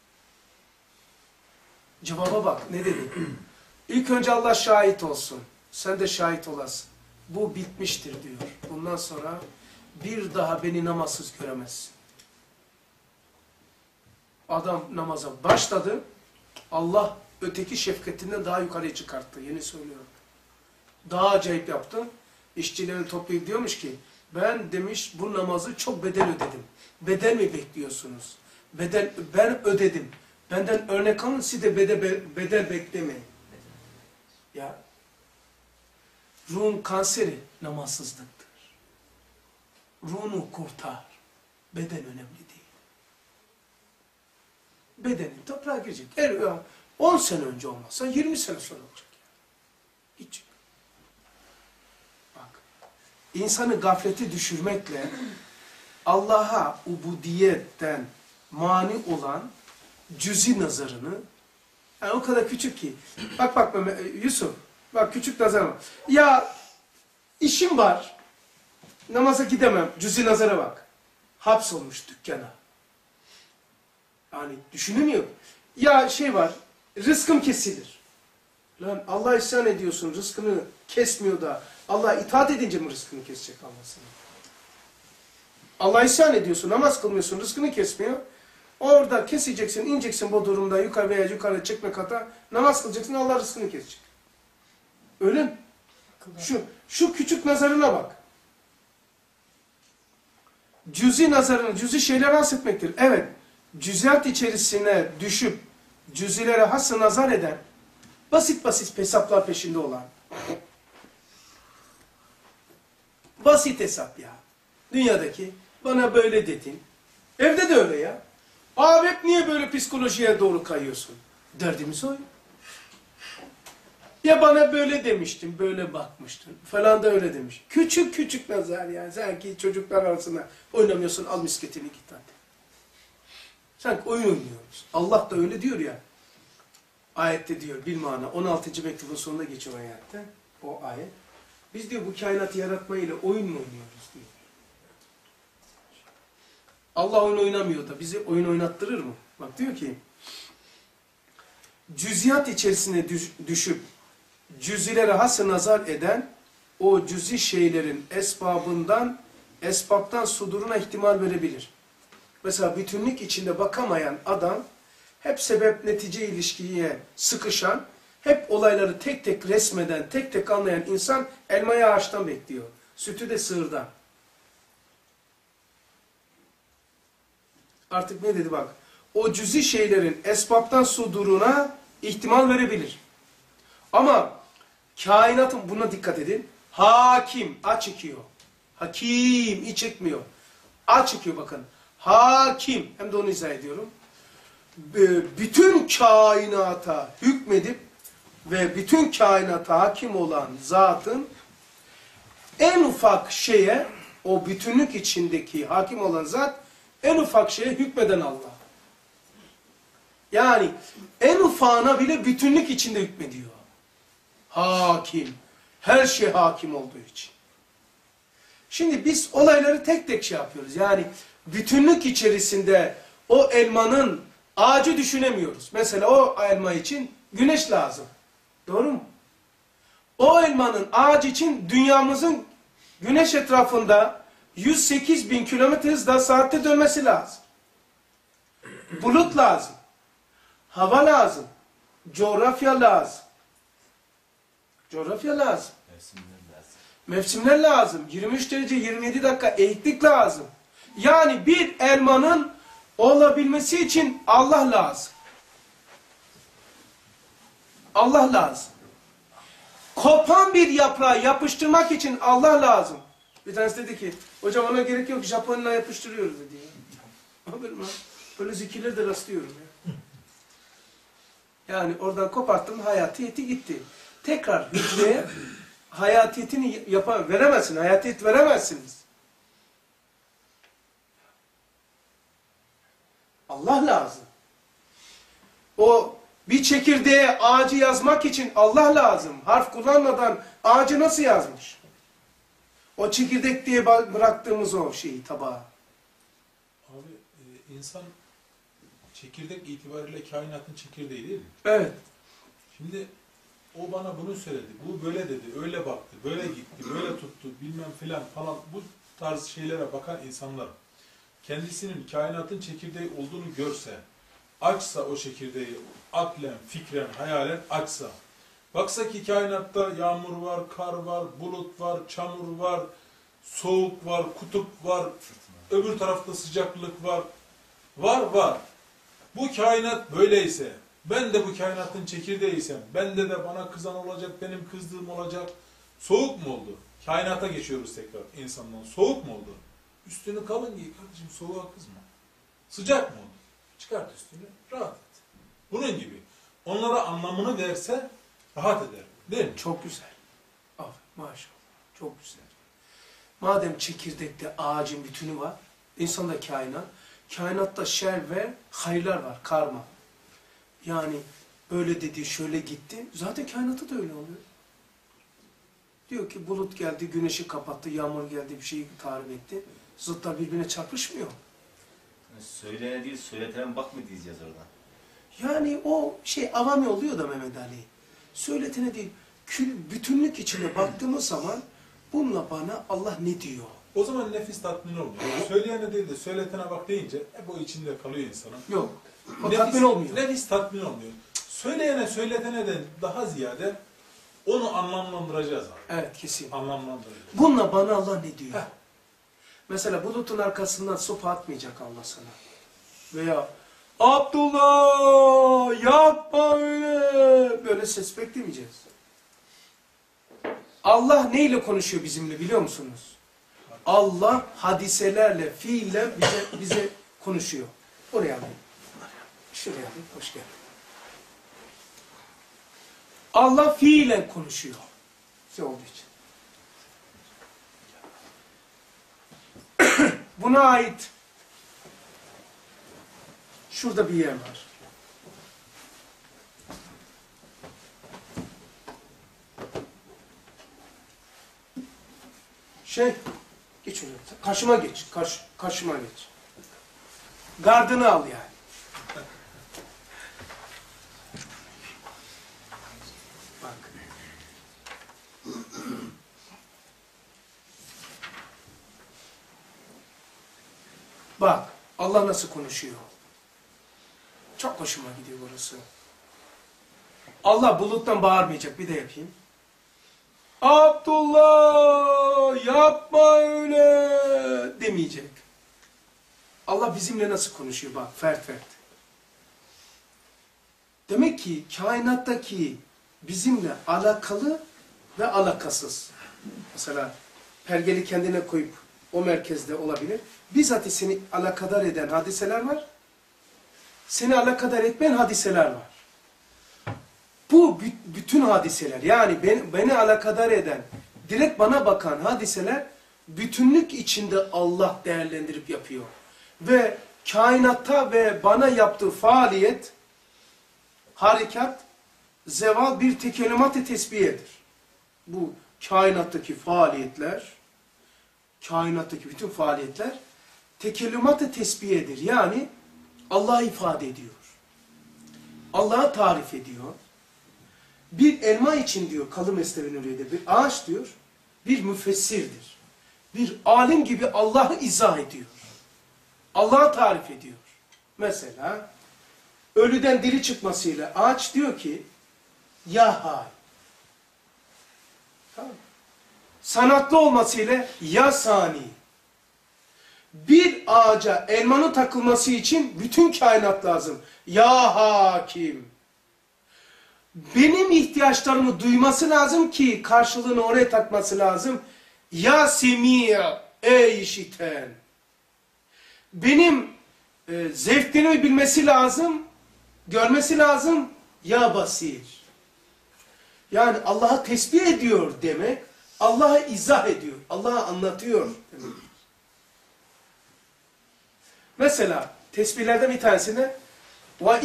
Cevaba bak, ne dedi? İlk önce Allah şahit olsun, sen de şahit olasın. Bu bitmiştir diyor. Bundan sonra bir daha beni namazsız göremezsin. Adam namaza başladı, Allah öteki şefkatinden daha yukarıya çıkarttı. Yeni söylüyorum. Daha acayip yaptı. İşçilerini toplayıp diyormuş ki, ben demiş bu namazı çok bedel ödedim. Bedel mi bekliyorsunuz? Bedel, ben ödedim. Benden örnek alın, siz de bedel beklemeyin. Ya, ruhun kanseri namazsızlıktır. Ruhunu kurtar. Beden önemli değil. Bedenin toprağa girecek. 10 sene önce olmazsa 20 sene sonra olacak. Hiç. Bak, insanı gaflete düşürmekle Allah'a ubudiyetten mani olan cüzi nazarını, yani o kadar küçük ki, bak Yusuf, bak küçük nazarım. Ya işim var, namaza gidemem, cüzi nazara bak. Hapsolmuş dükkana. Yani düşünülmüyor. Ya şey var, rızkım kesilir. Lan Allah isyan ediyorsun, rızkını kesmiyor da Allah'a itaat edince mi rızkını kesecek Allah sana? Allah'a isyan ediyorsun, namaz kılmıyorsun, rızkını kesmiyor. Orada keseceksin, ineceksin bu durumda yukarı veya yukarı çekme kata, namaz kılacaksın, Allah rızkını kesecek. Öyle mi? Şu küçük nazarına bak. Cüzi nazarını, cüzi şeyler hasretmektir. Evet, cüziyat içerisine düşüp cüzilere hassa nazar eden, basit hesaplar peşinde olan. Basit hesap ya. Dünyadaki, bana böyle dedin. Evde de öyle ya. Abi hep niye böyle psikolojiye doğru kayıyorsun? Derdimiz o. Ya bana böyle demiştin, böyle bakmıştın. Falan da öyle demiş. Küçük nazar yani. Sanki çocuklar arasında oynamıyorsun, al misketini git hadi. Sanki oyun oynuyoruz. Allah da öyle diyor ya. Ayette diyor bilmana 16. mektubun sonunda geçiyor ayette. O ayet. Biz diyor bu kainatı yaratmayla oyun mu oynuyoruz diyor. Allah oyun oynamıyor da bizi oyun oynattırır mı? Bak diyor ki cüziyat içerisine düşüp cüzilere has nazar eden o cüzi şeylerin esbaptan suduruna ihtimal verebilir. Mesela bütünlük içinde bakamayan adam hep sebep netice ilişkiye sıkışan, hep olayları tek tek resmeden, tek tek anlayan insan elmayı ağaçtan bekliyor. Sütü de sığırdan. Artık ne dedi bak. O cüzi şeylerin esbaptan suduruna ihtimal verebilir. Ama kainatın, buna dikkat edin. Hakim, a çekiyor. Hakim, i çekmiyor. A çekiyor bakın. Hakim, hem de onu izah ediyorum. Bütün kainata hükmedip ve bütün kainata hakim olan zatın en ufak şeye o bütünlük içindeki hakim olan zat en ufak şeye hükmeden Allah. Yani en ufağına bile bütünlük içinde hükmediyor. Hakim. Her şey hakim olduğu için. Şimdi biz olayları tek tek şey yapıyoruz. Yani bütünlük içerisinde o elmanın ağacı düşünemiyoruz. Mesela o elma için güneş lazım. Doğru mu? O elmanın ağacı için dünyamızın güneş etrafında 108 bin kilometre hızla saatte dönmesi lazım. Bulut lazım. Hava lazım. Coğrafya lazım. Coğrafya lazım. Mevsimler lazım. 23 derece 27 dakika eğiklik lazım. Yani bir elmanın olabilmesi için Allah lazım. Allah lazım. Kopan bir yaprağı yapıştırmak için Allah lazım. Bir tanesi dedi ki, hocam ona gerek yok, Japonla yapıştırıyoruz dedi. Böyle zikirler de rastlıyorum ya. Yani oradan koparttım, hayatiyeti gitti. Tekrar hücreye hayatiyetini veremezsin, hayatiyet veremezsiniz. Allah lazım. O bir çekirdeğe ağacı yazmak için Allah lazım. Harf kullanmadan ağacı nasıl yazmış? O çekirdek diye bıraktığımız o şeyi, tabağı. Abi insan çekirdek itibariyle kainatın çekirdeği değil mi? Evet. Şimdi o bana bunu söyledi, bu böyle dedi, öyle baktı, böyle gitti, böyle tuttu, bilmem filan falan, bu tarz şeylere bakan insanlar kendisinin kainatın çekirdeği olduğunu görse, açsa o çekirdeği, aklen, fikren, hayalen açsa, baksa ki kainatta yağmur var, kar var, bulut var, çamur var, soğuk var, kutup var, öbür tarafta sıcaklık var, var. Bu kainat böyleyse, ben de bu kainatın çekirdeğiysem, bende de bana kızan olacak, benim kızdığım olacak. Soğuk mu oldu? Kainata geçiyoruz tekrar insandan. Soğuk mu oldu? Üstünü kalın giy kardeşim, soğuğa kızma. Sıcak mı oldu? Çıkart üstünü, rahat et. Bunun gibi. Onlara anlamını verse rahat eder. Değil mi? Çok güzel. Aferin, maşallah. Çok güzel. Madem çekirdekte ağacın bütünü var, insanda kainat, kainatta şer ve hayırlar var, karma. Yani öyle dedi, şöyle gitti. Zaten kainatta da öyle oluyor. Diyor ki bulut geldi, güneşi kapattı, yağmur geldi, bir şeyi tahrip etti. Zıtlar birbirine çarpışmıyor. Söylene değil, söyletene bak mı diyeceğiz orada? Yani o şey avami oluyor da Mehmet Ali. Söyletene değil, bütünlük içine baktığımız zaman bununla bana Allah ne diyor? O zaman nefis tatmin olmuyor. Söyleyene değil de söyletene bak deyince hep o içinde kalıyor insanın. Yok. O tatmin olmuyor. Nefis tatmin olmuyor. Söyleyene söyletene de daha ziyade onu anlamlandıracağız abi. Evet, kesin. Anlamlandıracağız. Bununla bana Allah ne diyor? Heh. Mesela bulutun arkasından sopa atmayacak Allah sana. Veya Abdullah yapma öyle. Böyle ses beklemeyeceğiz. Allah neyle konuşuyor bizimle biliyor musunuz? Allah hadiselerle, fiille bize konuşuyor. Oraya alayım. Şuraya alayım. Hoş geldin. Allah fiilen konuşuyor. Şey olduğu için. Buna ait şurada bir yer var. Geç oraya. Karşıma geç. Karşıma geç. Gardını al yani. Bak. Bak. Allah nasıl konuşuyor. Çok hoşuma gidiyor burası. Allah buluttan bağırmayacak. Bir de yapayım. Abdullah yapma öyle demeyecek. Allah bizimle nasıl konuşuyor bak fert fert. Demek ki kainattaki bizimle alakalı ve alakasız. Mesela pergeli kendine koyup o merkezde olabilir. Bizzat seni alakadar eden hadiseler var. Seni alakadar etmeyen hadiseler var. Bu bütün hadiseler yani beni alakadar eden, direkt bana bakan hadiseler bütünlük içinde Allah değerlendirip yapıyor. Ve kainatta ve bana yaptığı faaliyet, harekat, zeval bir tekelimat-ı tesbiyedir. Bu kainattaki faaliyetler, kainattaki bütün faaliyetler tekelimat-ı tesbiyedir. Yani Allah'ı ifade ediyor. Allah'ı tarif ediyor. Bir elma için diyor Kalı Mesnevi Nuriye'de bir ağaç diyor, bir müfessirdir. Bir alim gibi Allah'ı izah ediyor. Allah'ı tarif ediyor. Mesela ölüden diri çıkmasıyla ağaç diyor ki ya hay. Tamam. Sanatlı olmasıyla ya sani. Bir ağaca elmanın takılması için bütün kainat lazım. Ya hakim. Benim ihtiyaçlarımı duyması lazım ki karşılığını oraya takması lazım. Ya semi' ey işiten. Benim zevklerimi bilmesi lazım, görmesi lazım. Ya basir. Yani Allah'ı tesbih ediyor demek, Allah'ı izah ediyor, Allah'ı anlatıyor demek. Mesela tesbihlerden bir tanesinde ve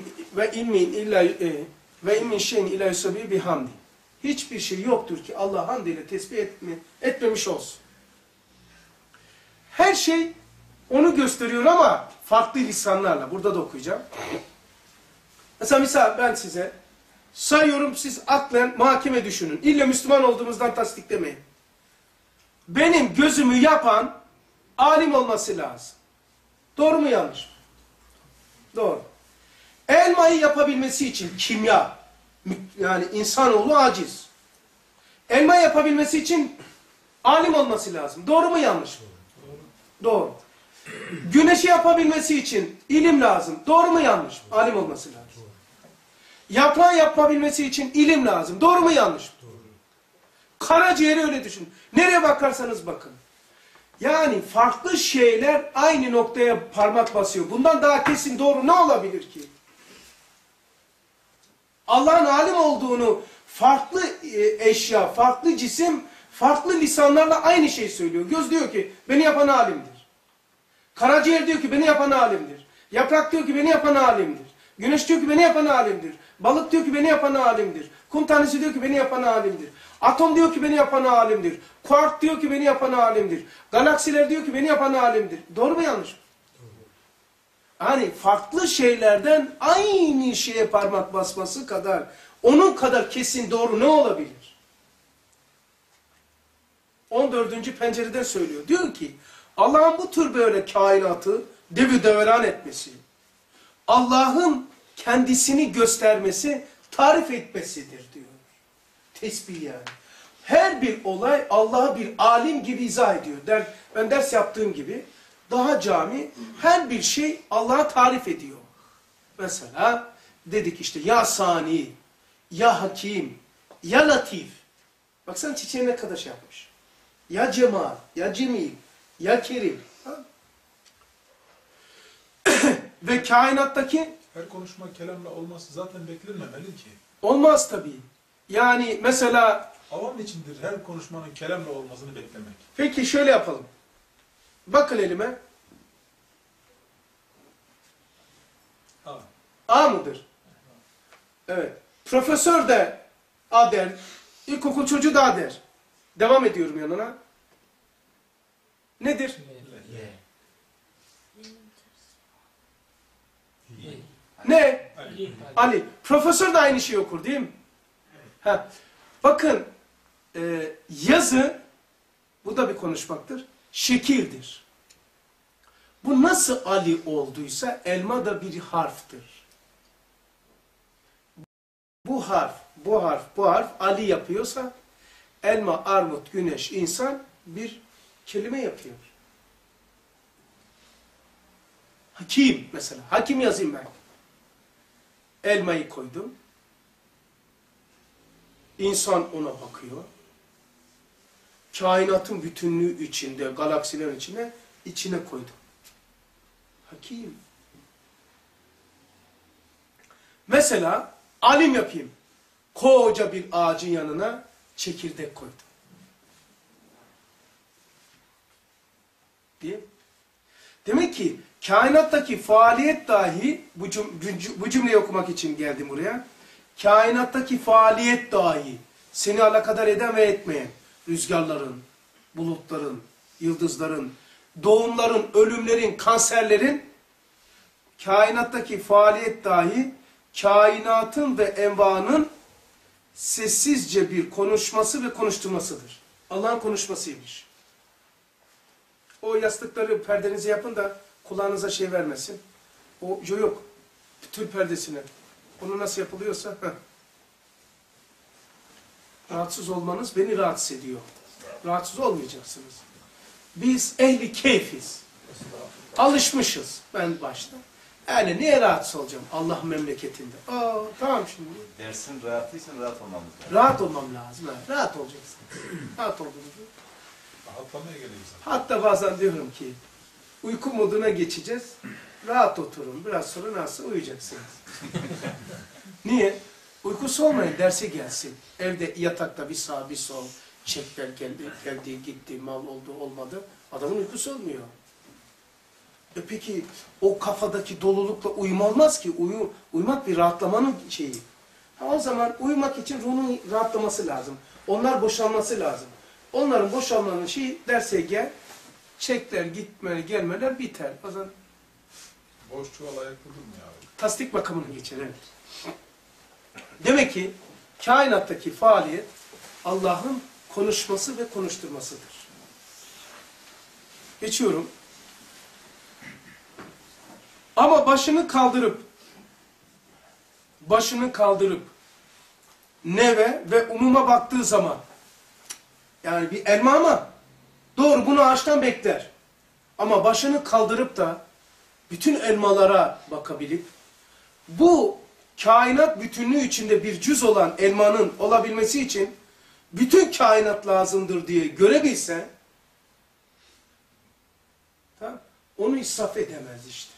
in min şeyin illa yusabbihu bihamdi. Hiçbir şey yoktur ki Allah hamd ile tesbih etmemiş olsun. Her şey onu gösteriyor ama farklı lisanlarla. Burada da okuyacağım. Mesela ben size sayıyorum, siz aklen muhakeme düşünün. İlle Müslüman olduğumuzdan tasdiklemeyin. Benim gözümü yapan alim olması lazım. Doğru mu yanlış mı? Doğru. Elmayı yapabilmesi için kimya, yani insanoğlu aciz. Elma yapabilmesi için alim olması lazım. Doğru mu yanlış mı? Doğru. Güneşi yapabilmesi için ilim lazım. Doğru mu yanlış mı? Alim olması lazım. Yaprağı yapabilmesi için ilim lazım. Doğru mu yanlış mı? Karaciğeri öyle düşün. Nereye bakarsanız bakın. Yani farklı şeyler aynı noktaya parmak basıyor. Bundan daha kesin doğru ne olabilir ki? Allah'ın alim olduğunu farklı eşya, farklı cisim, farklı lisanlarla aynı şey söylüyor. Göz diyor ki beni yapan alimdir. Karaciğer diyor ki beni yapan alimdir. Yaprak diyor ki beni yapan alimdir. Güneş diyor ki beni yapan alimdir. Balık diyor ki beni yapan alimdir. Kum tanesi diyor ki beni yapan alimdir. Atom diyor ki beni yapan alimdir. Kuark diyor ki beni yapan alimdir. Galaksiler diyor ki beni yapan alimdir. Doğru mu yanlış mı? Hani farklı şeylerden aynı şeye parmak basması kadar, onun kadar kesin doğru ne olabilir? 14. pencereden söylüyor. Diyor ki Allah'ın bu tür böyle kainatı devü deveran etmesi, Allah'ın kendisini göstermesi, tarif etmesidir diyor. Tesbih yani. Her bir olay Allah'ı bir alim gibi izah ediyor. Ben ders yaptığım gibi daha cami her bir şey Allah'a tarif ediyor. Mesela dedik işte ya sani, ya hakim, ya latif. Baksana çiçeğe ne kadar şey yapmış. Ya cemal, ya cemil, ya kerim. Ve kainattaki Her konuşma kelamla olması zaten beklenmemeli ki. olmaz tabii. Yani mesela Avam içindir her konuşmanın kelamla olmasını beklemek. peki şöyle yapalım. Bakın elime. A. A mıdır? Evet. Profesör de A der. İlkokul çocuğu da A der. Devam ediyorum yanına. Nedir? Ne? Ali. Profesör de aynı şeyi okur değil mi? Ha. Bakın yazı, bu da bir konuşmaktır, şekildir. Bu nasıl Ali olduysa elma da bir harftir. Bu harf Ali yapıyorsa elma, armut, güneş, insan bir kelime yapıyor. Hakim mesela. Hakim yazayım ben. Elmayı koydum. İnsan ona bakıyor. Kainatın bütünlüğü içinde, galaksilerin içine koydum. Hakim. Mesela alim yapayım. Koca bir ağacın yanına çekirdek koydum. Değil mi? Demek ki kainattaki faaliyet dahi, bu cümleyi okumak için geldim buraya. Kainattaki faaliyet dahi seni alakadar eden ve etmeyen, rüzgarların, bulutların, yıldızların, doğumların, ölümlerin, kanserlerin, kainattaki faaliyet dahi kainatın ve envanın sessizce bir konuşması ve konuşturmasıdır. Allah'ın konuşmasıymış. O yastıkları perdenize yapın da kulağınıza şey vermesin. O yok. Tül perdesine. Onu nasıl yapılıyorsa. Rahatsız olmanız beni rahatsız ediyor. Rahatsız olmayacaksınız. Biz ehli keyfiz. Alışmışız ben başta. Yani niye rahatsız olacağım Allah memleketinde? Tamam şimdi. Dersin rahatlıysan rahat olmamız lazım. Rahat olmam lazım. Rahat olacaksın. Rahat olduğunuzu. Rahatlamaya geliyor insan. Hatta bazen diyorum ki uyku moduna geçeceğiz. Rahat oturun. Biraz sonra nasıl uyuyacaksınız? Niye? Uykusu olmayın derse gelsin. Evde yatakta bir sağ bir sol. Çekler geldi gitti, mal oldu olmadı. Adamın uykusu olmuyor. Peki o kafadaki dolulukla uyuma olmaz ki. Uyumak bir rahatlamanın şeyi. O zaman uyumak için ruhun rahatlaması lazım. Onlar boşalması lazım. Onların boşalmanın şeyi derse gel. Çekler, gitmeler, gelmeler biter. O zaman Boş çuval ayakta durmuyor abi. tasdik makamını geçer. Evet. Demek ki kainattaki faaliyet Allah'ın konuşması ve konuşturmasıdır. Geçiyorum. Ama başını kaldırıp neve ve umuma baktığı zaman, yani bir elma ama doğru bunu ağaçtan bekler. Ama başını kaldırıp da bütün elmalara bakabilip bu kainat bütünlüğü içinde bir cüz olan elmanın olabilmesi için bütün kainat lazımdır diye görebilse, tamam, onu israf edemez işte.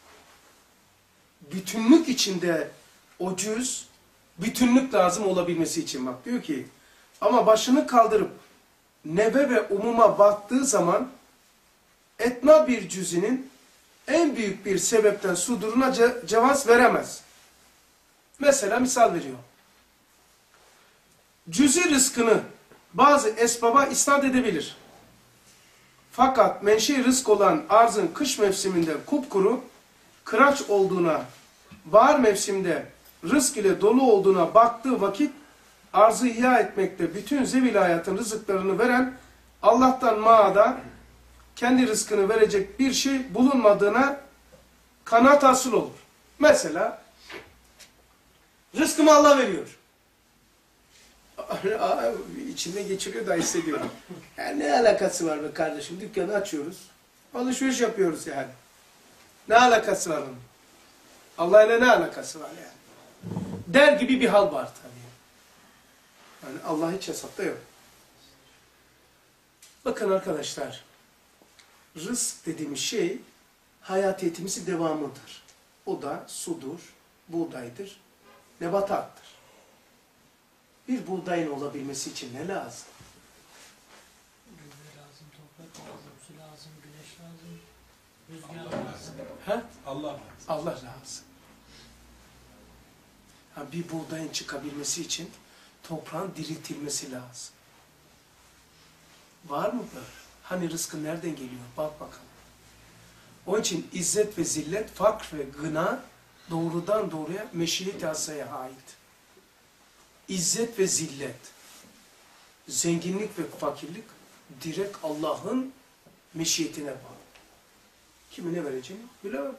Bütünlük içinde o cüz, bütünlük lazım olabilmesi için bak diyor ki, ama başını kaldırıp neve ve umuma baktığı zaman etna bir cüzinin en büyük bir sebepten suduruna cevaz veremez. Mesela misal veriyor. Cüzi rızkını bazı esbaba isnat edebilir. Fakat menşe rızk olan arzın kış mevsiminde kupkuru, kıraç olduğuna, bahar mevsiminde rızk ile dolu olduğuna baktığı vakit arzı ihya etmekte bütün zevil hayatın rızıklarını veren Allah'tan maada kendi rızkını verecek bir şey bulunmadığına kanaat hasıl olur. Mesela rızkımı Allah veriyor. İçinde geçiriyor da hissediyorum. Yani ne alakası var be kardeşim? Dükkanı açıyoruz. Alışveriş yapıyoruz yani. Ne alakası var onun? Allah ile ne alakası var yani? Der gibi bir hal var tabii. Yani Allah hiç hesapta yok. Bakın arkadaşlar, rızk dediğimiz şey hayatiyetimizin devamıdır. O da sudur, buğdaydır, nebatattır. Bir buğdayın olabilmesi için ne lazım? Gübre lazım, toprak lazım, su lazım, güneş lazım, rüzgar lazım. Ha? Allah Allah lazım. Ha, bir buğdayın çıkabilmesi için toprağın diriltilmesi lazım. Var mı böyle? Hani rızkın nereden geliyor? Bak bakalım. Onun için izzet ve zillet, fakr ve gına doğrudan doğruya meşiyet-i hasaya ait. İzzet ve zillet, zenginlik ve fakirlik direkt Allah'ın meşiyetine bağlı. Kime ne vereceğini bilemem.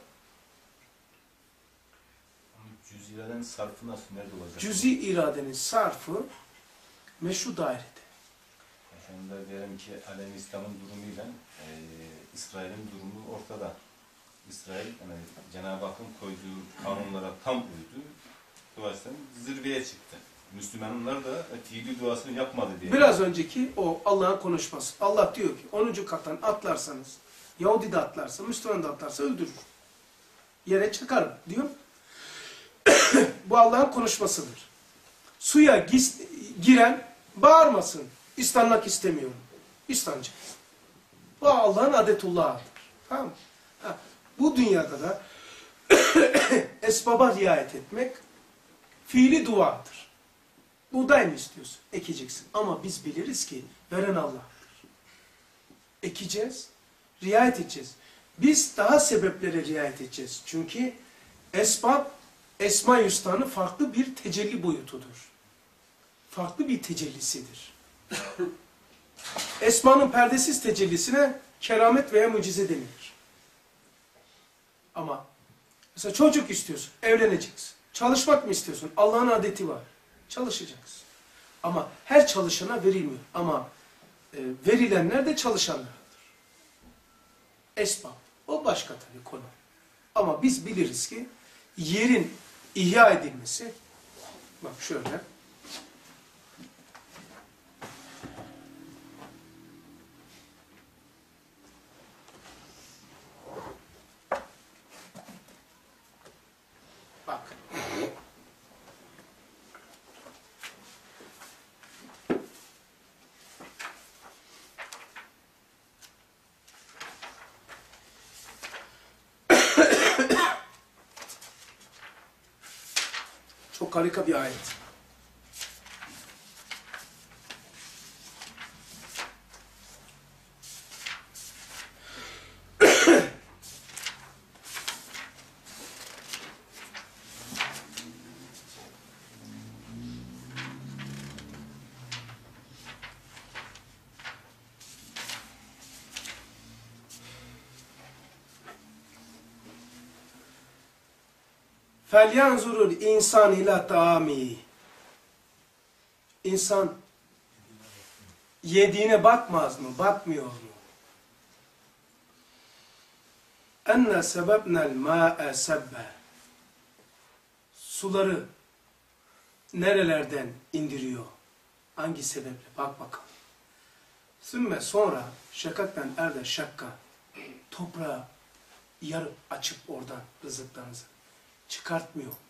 Cüz iradenin sarfı nasıl, nerede olacak? Cüzi iradenin sarfı meşru dairede. Şu anda diyelim ki Alem İslam'ın durumuyla İsrail'in durumu ortada. İsrail yani Cenab-ı Hakk'ın koyduğu kanunlara tam uydu. Dolayısıyla zirveye çıktı. Müslümanlar da fiili duasını yapmadı diye. Biraz önceki o Allah'ın konuşması. Allah diyor ki 10. kattan atlarsanız, Yahudi de atlarsa, Müslüman da atlarsa öldürür. Yere çakarım diyor. Bu Allah'ın konuşmasıdır. Suya giren bağırmasın. İstanmak istemiyorum. İstanacak. O Allah'ın adetullahıdır. Tamam mı? Ha, bu dünyada da esbaba riayet etmek fiili duadır. Buğday mı istiyorsun? Ekeceksin. Ama biz biliriz ki veren Allah'tır. Ekeceğiz, riayet edeceğiz. Biz daha sebeplere riayet edeceğiz. Çünkü esbab, Esma-i Hüsna'nın farklı bir tecelli boyutudur. Farklı bir tecellisidir. Esma'nın perdesiz tecellisine keramet veya mucize denilir. Ama mesela çocuk istiyorsun, evleneceksin. Çalışmak mı istiyorsun? Allah'ın adeti var. Çalışacaksın. Ama her çalışana verilmiyor. Ama verilenler de çalışanlardır. Esbab. O başka tabii konu. Ama biz biliriz ki yerin ihya edilmesi, bak şöyle, bak, çok harika bir ayet. فَلْيَنْزُرُ الْاِنْسَانِ اِلَى طَعَامِهِ. İnsan yediğine bakmaz mı, bakmıyor mu? اَنَّ سَبَبْنَا الْمَاءَ سَبَّ. Suları nerelerden indiriyor? Hangi sebeple? Bak bakalım. Sümme sonra şakaktan erde şakka, toprağı yarıp açıp oradan rızıklarınızı çıkartmıyor muyuz?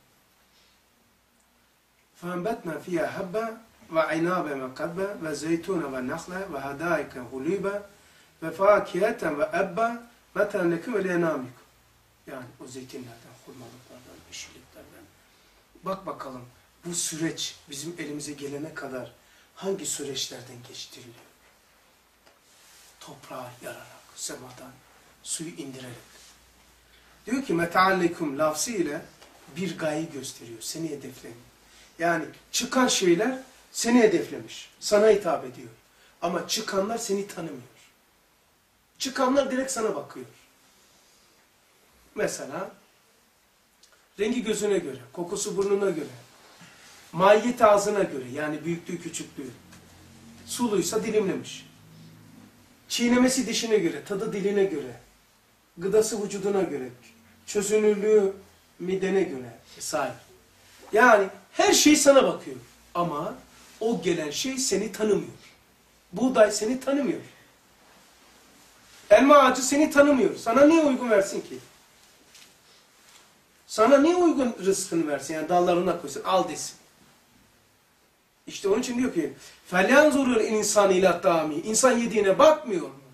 فَاَنْبَتْنَا فِيهَا حَبَّ وَعِنَابًا وَقَبًّا وَزَيْتُونَ وَنَخْلًا وَهَدَائِكَ غُلُوبًا وَفَاكِهَةً وَأَبًّا مَتَعًا لَكُمْ وَلِأَنْعَامِكُمْ. Yani o zeytinlerden, hurmalıklardan, yeşilliklerden. Bak bakalım bu süreç bizim elimize gelene kadar hangi süreçlerden geçtiriliyor? Toprağı yararak, semadan suyu indirerek. Diyor ki metaallekum lafzı ile bir gayeyi gösteriyor. Seni hedeflemiyor. Yani çıkan şeyler seni hedeflemiş. Sana hitap ediyor. Ama çıkanlar seni tanımıyor. Çıkanlar direkt sana bakıyor. Mesela rengi gözüne göre, kokusu burnuna göre, mahiyeti ağzına göre, yani büyüklüğü küçüklüğü. Suluysa dilimlemiş. Çiğnemesi dişine göre, tadı diline göre, gıdası vücuduna göre, çözünürlüğü midene göre vesaire. Yani her şey sana bakıyor. Ama o gelen şey seni tanımıyor. Buğday seni tanımıyor. Elma ağacı seni tanımıyor. Sana niye uygun versin ki? Sana niye uygun rızkını versin? Yani dallarına koysun, al desin. İşte onun için diyor ki فَلْيَنْزُرُ الْاِنْسَانِ اِلَى طَعَامِهِ. İnsan yediğine bakmıyor mu?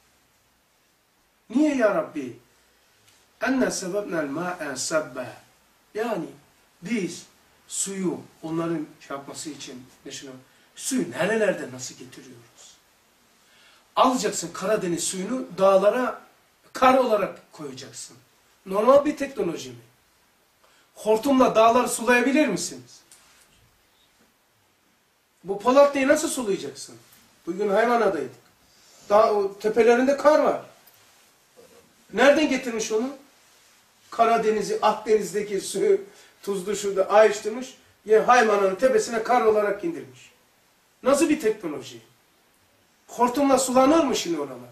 Niye ya Rabbi? اَنَّ سَبَبْنَا الْمَاءَ سَبَّ. Yani biz suyu onların yapması için suyu nerelerde nasıl getiriyoruz? Alacaksın Karadeniz suyunu dağlara kar olarak koyacaksın. Normal bir teknoloji mi? Hortumla dağları sulayabilir misiniz? Bu Polatlı'yı nasıl sulayacaksın? Bugün Hayvanada'ydık. Dağ tepelerinde kar var. Nereden getirmiş onu? Karadeniz'i, Akdeniz'deki suyu tuzlu şurada ayrıştırmış. Hayvana'nın tepesine kar olarak indirmiş. Nasıl bir teknoloji? Hortumla sulanır mı şimdi oralar?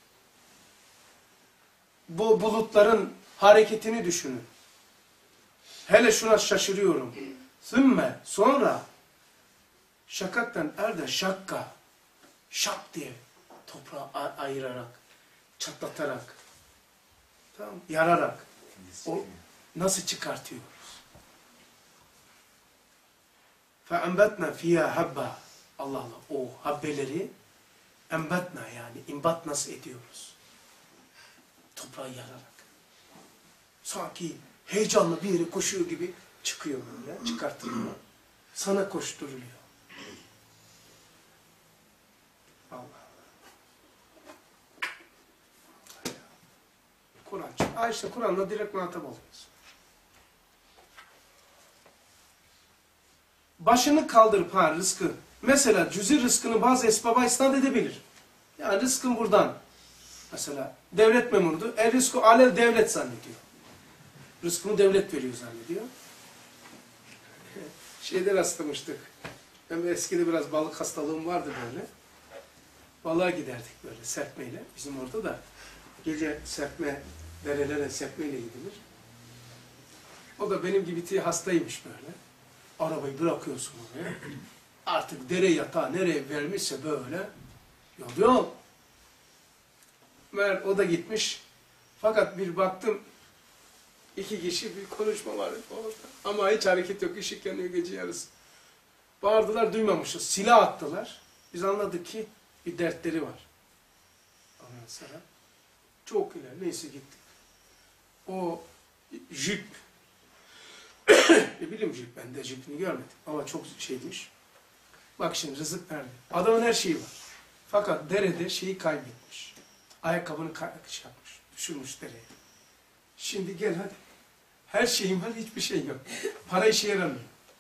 Bu bulutların hareketini düşünün. Hele şuna şaşırıyorum. Sümme sonra şakaktan erde şakka, şak diye toprağı ayırarak, çatlatarak, tamam, yararak o nasıl çıkartıyoruz? فَاَنْبَتْنَا فِيهَا حَبَّا. Allah Allah, o habbeleri Enbatna yani imbat nasıl ediyoruz? Toprağı yararak. Sanki heyecanlı bir yere koşuyor gibi çıkıyor böyle, çıkartılıyor. Sana koşturuluyor. Allah Allah. Kur'an. İşte Kur'an'la direkt muhatap oluyoruz. Başını kaldırıp rızkı. Mesela cüzi rızkını bazı esbaba isnat edebilir. Yani rızkın buradan. Mesela devlet memurudur. Rızkı alev devlet zannediyor. Rızkını devlet veriyor zannediyor. Şeyde rastlamıştık. Ben eskide biraz balık hastalığım vardı böyle. Balığa giderdik böyle serpmeyle. Bizim orada da gece serpme, derelere serpmeyle gidilir. O da benim gibi hastaymış böyle. Arabayı bırakıyorsun oraya. Artık dere yatağı nereye vermişse böyle. Yol. O da gitmiş. Fakat bir baktım 2 kişi bir konuşma var orada. Ama hiç hareket yok. Işık yanıyor gece yarısı. Bağırdılar duymamışız. Silah attılar. Biz anladık ki bir dertleri var. Ondan sonra çok ileri. Neyse gittik. O jip ne bileyim jip. Ben de jipini görmedim. Ama çok şeymiş. Bak şimdi rızık nerede? Adamın her şeyi var. Fakat derede şeyi kaybetmiş. Ayakkabını yapmış. Düşürmüş dereye. Şimdi gel hadi. Her şeyim var, hiçbir şey yok. Para işe yaramıyor.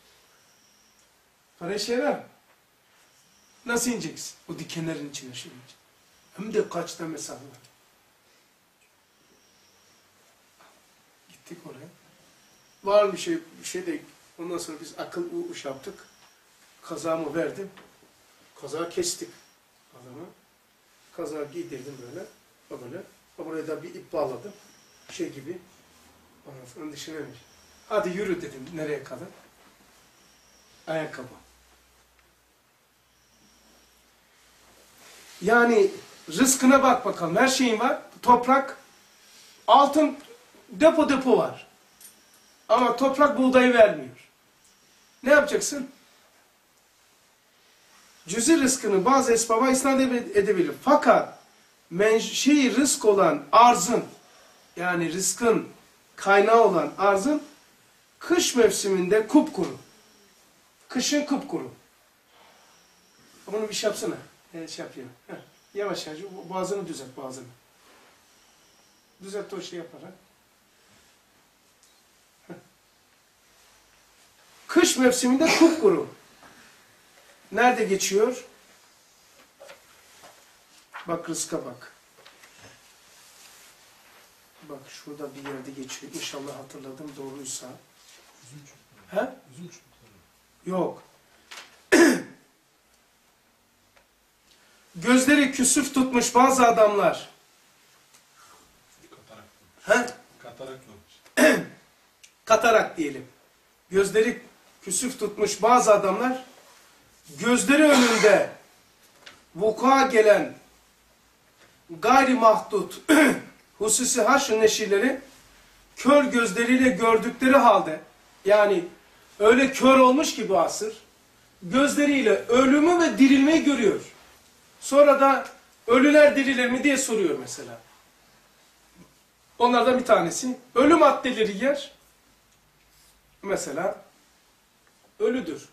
Para işe yarar mı? Nasıl ineceksin? O dikenlerin içine şimdi. Hem de kaç tane mesafe var. Gittik oraya. Var bir şey de ondan sonra biz akıl uş yaptık. Kazağımı verdim. Kazağı kestik adamı. Kazağı giydirdim böyle. Böyle. Buraya da bir ip bağladım. Şey gibi. Ondan sonra düşünemiş. Hadi yürü dedim. Nereye kadar? Ayakkabı. Yani rızkına bak bakalım. Her şeyin var. Toprak, altın, depo var. Ama toprak buğdayı vermiyor. Ne yapacaksın? Cüzi rızkını bazı esbaba isnat edebilir. Fakat menşei rızk olan arzın, yani rızkın kaynağı olan arzın kış mevsiminde kupkuru. Kışın kupkuru. Bunu bir şey yapsana. Şey yapayım. Yavaş yavaş. Boğazını düzelt, boğazını. Düzelt o şey yaparak. Kış mevsiminde kupkuru. Nerede geçiyor? Bak rızka bak. Bak şurada bir yerde geçiyor. İnşallah hatırladım doğruysa. Üzüm çubukları. He? Üzüm çubukları. Yok. Gözleri küsüf tutmuş bazı adamlar. Katarak. He? Katarak olmuş. Katarak diyelim. Gözleri küsüf tutmuş bazı adamlar gözleri önünde vuku'a gelen gayri mahdut hususi haşr neşirleri kör gözleriyle gördükleri halde, yani öyle kör olmuş ki bu asır, gözleriyle ölümü ve dirilmeyi görüyor. Sonra da ölüler dirilir mi diye soruyor mesela. Onlardan bir tanesi ölü maddeleri yer. Mesela ölüdür.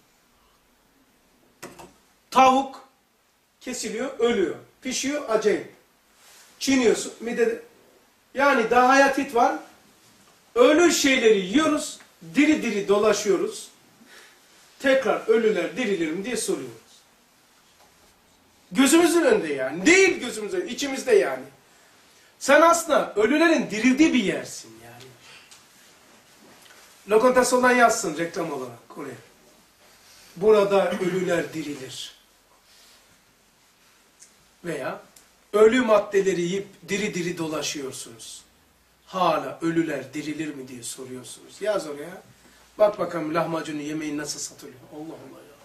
Tavuk kesiliyor, ölüyor. Pişiyor, acayip. Çiğniyorsun, midede. Yani daha hayat var. Ölü şeyleri yiyoruz, diri diri dolaşıyoruz. Tekrar ölüler dirilir mi diye soruyoruz. Gözümüzün önünde yani. Değil gözümüzün önünde, içimizde yani. Sen aslında ölülerin dirildiği bir yersin yani. Lokantasyondan yazsın reklam olarak oraya. Burada ölüler dirilir. Veya ölü maddeleri yiyip diri diri dolaşıyorsunuz. Hala ölüler dirilir mi diye soruyorsunuz. Yaz oraya. Bak bakalım lahmacunun yemeği nasıl satılıyor. Allah Allah ya.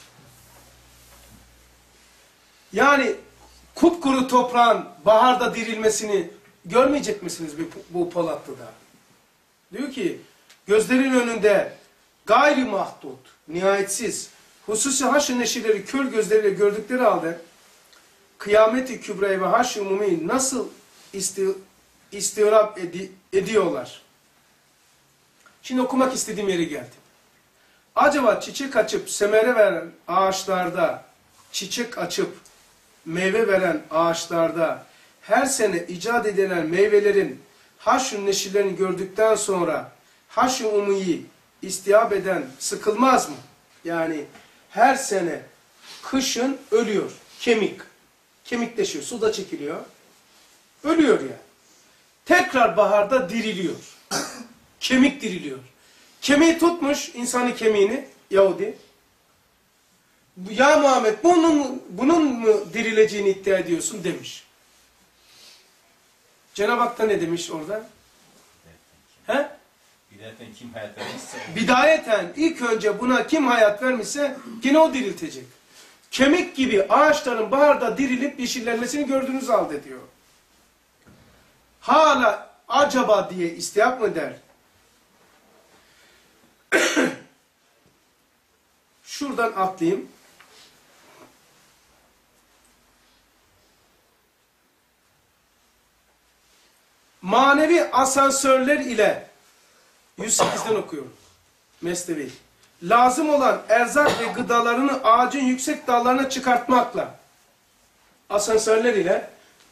Yani kupkuru toprağın baharda dirilmesini görmeyecek misiniz bu Polatlı'da? Diyor ki gözlerin önünde gayri mahdut, nihayetsiz, hususi haşr neşirleri kör gözleriyle gördükleri halde kıyameti kübrayı ve haşr-ı umumiyi nasıl istirap ediyorlar? Şimdi okumak istediğim yere geldim. Acaba çiçek açıp semere veren ağaçlarda, çiçek açıp meyve veren ağaçlarda her sene icat edilen meyvelerin haşr-ı neşirlerini gördükten sonra haşr-ı umumiyi istihab eden sıkılmaz mı? Yani her sene kışın ölüyor. Kemikleşiyor. Suda çekiliyor. Ölüyor yani. Tekrar baharda diriliyor. Kemik diriliyor. Kemiği tutmuş insanın kemiğini Yahudi. Ya Muhammed bunun mu dirileceğini iddia ediyorsun demiş. Cenab-ı Hak da ne demiş orada? He? Bidayeten kim hayat vermişse Bidayeten ilk önce buna kim hayat vermişse yine o diriltecek. Kemik gibi ağaçların baharda dirilip yeşillenmesini gördüğünüz halde diyor. Hala acaba diye istihap mı der? Şuradan atlayayım. Manevi asansörler ile 108'den okuyorum. Mesnevi. Lazım olan erzak ve gıdalarını ağacın yüksek dallarına çıkartmakla asansörler ile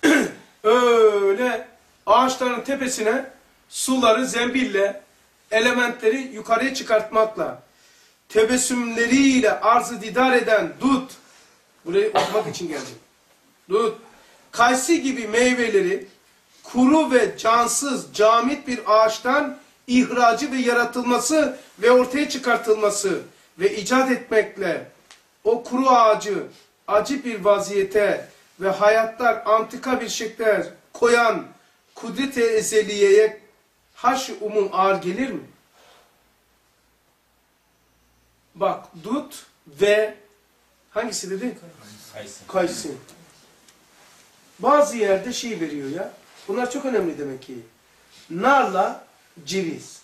öyle ağaçların tepesine suları zembille elementleri yukarıya çıkartmakla tebessümleriyle arzı didar eden dut, burayı okumak için geldim. Dut, kayısı gibi meyveleri kuru ve cansız, camit bir ağaçtan ihracı ve yaratılması ve ortaya çıkartılması ve icat etmekle o kuru ağacı acı bir vaziyete ve hayatlar antika bir şekler koyan kudret-i ezeliyeye haşr-ı umum ağır gelir mi? Bak dut ve hangisi dedi? kayısı. Kayısı. Bazı yerde şey veriyor ya. Bunlar çok önemli demek ki. Narla ceviz.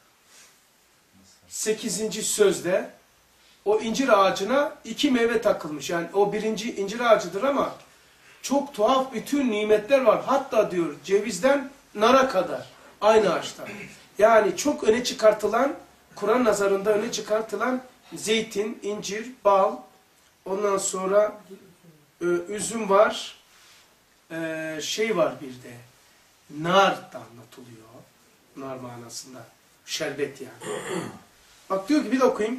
8. sözde o incir ağacına 2 meyve takılmış. Yani o birinci incir ağacıdır ama çok tuhaf bütün nimetler var. Hatta diyor cevizden nara kadar. Aynı ağaçta. Yani çok öne çıkartılan, Kur'an nazarında öne çıkartılan zeytin, incir, bal, ondan sonra üzüm var, şey var bir de, nar da anlatılıyor. Nar manasında. Şerbet yani. Bak diyor ki bir de okuyayım.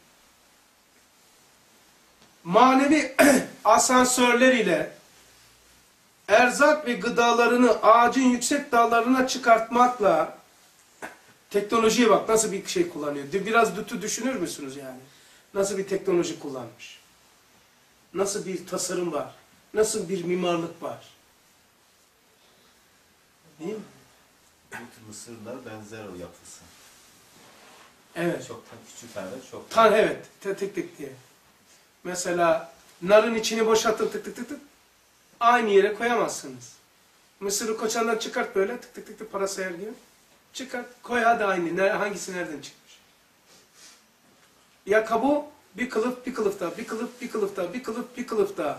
Manevi asansörler ile erzak ve gıdalarını ağacın yüksek dallarına çıkartmakla teknolojiye bak nasıl bir şey kullanıyor. Biraz dütü düşünür müsünüz yani? Nasıl bir teknoloji kullanmış? Nasıl bir tasarım var? Nasıl bir mimarlık var? Değil mi? Mısır'la benzer o yapısı. Evet. Çok küçük tane, çok. Evet. Tek tek diye. Mesela narın içini boşaltın tık tık tık tık. Aynı yere koyamazsınız. Mısırı koçandan çıkart böyle tık tık tık tık para sayar gibi. Çıkart koy hadi aynı. Hangisi nereden çıkmış? Ya kabuğu bir kılıf bir kılıf daha, bir kılıf bir kılıf daha, bir kılıf bir kılıf daha.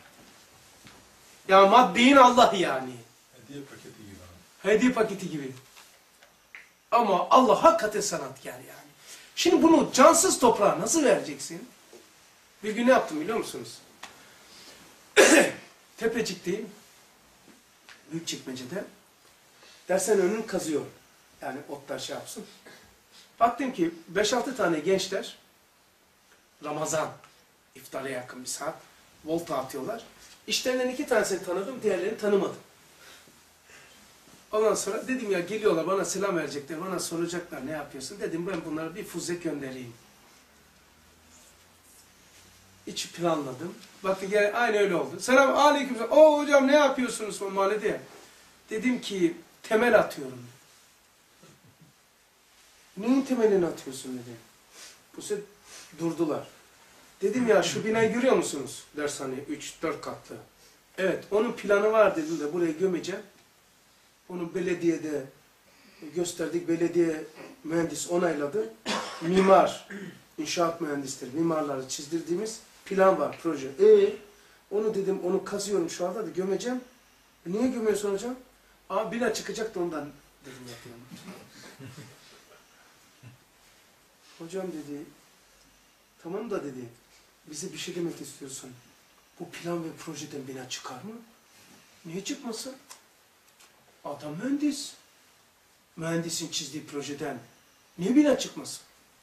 Ya maddeyin Allah yani. Hediye paketi gibi. Hediye paketi gibi. Ama Allah hakikaten sanatkar yani. Şimdi bunu cansız toprağa nasıl vereceksin? Bir gün ne yaptım biliyor musunuz? Tepecikteyim. Büyükçekmece'de. Dersen önünü kazıyor. Yani otlar şey yapsın. Baktım ki 5-6 tane gençler Ramazan iftara yakın bir saat volta atıyorlar. İşlerinden 2 tanesini tanıdım, diğerlerini tanımadım. Ondan sonra dedim ya geliyorlar bana selam verecekler, bana soracaklar ne yapıyorsun? Dedim ben bunlara bir füze göndereyim. İçi planladım. Baktı gel aynı öyle oldu. Selam aleyküm. O hocam ne yapıyorsunuz o mahallede? Dedim ki temel atıyorum. Neyin temelini atıyorsun dedi. Bu sefer durdular. Dedim ya şu binayı görüyor musunuz? Dershane 3-4 katlı. Evet onun planı var dedim de buraya gömeceğim. Onu belediyede gösterdik. Belediye mühendis onayladı. Mimar, inşaat mühendisleri, mimarları çizdirdiğimiz plan var, proje. Onu dedim, onu kazıyorum şu anda da gömeceğim. Niye gömüyorsun hocam? Aa bina çıkacak da ondan dedim yapıyorum. Hocam dedi, tamam da dedi, bize bir şey demek istiyorsun. Bu plan ve projeden bina çıkar mı? Niye çıkmasın? Adam mühendis. Mühendisin çizdiği projeden niye bina çıkmasın?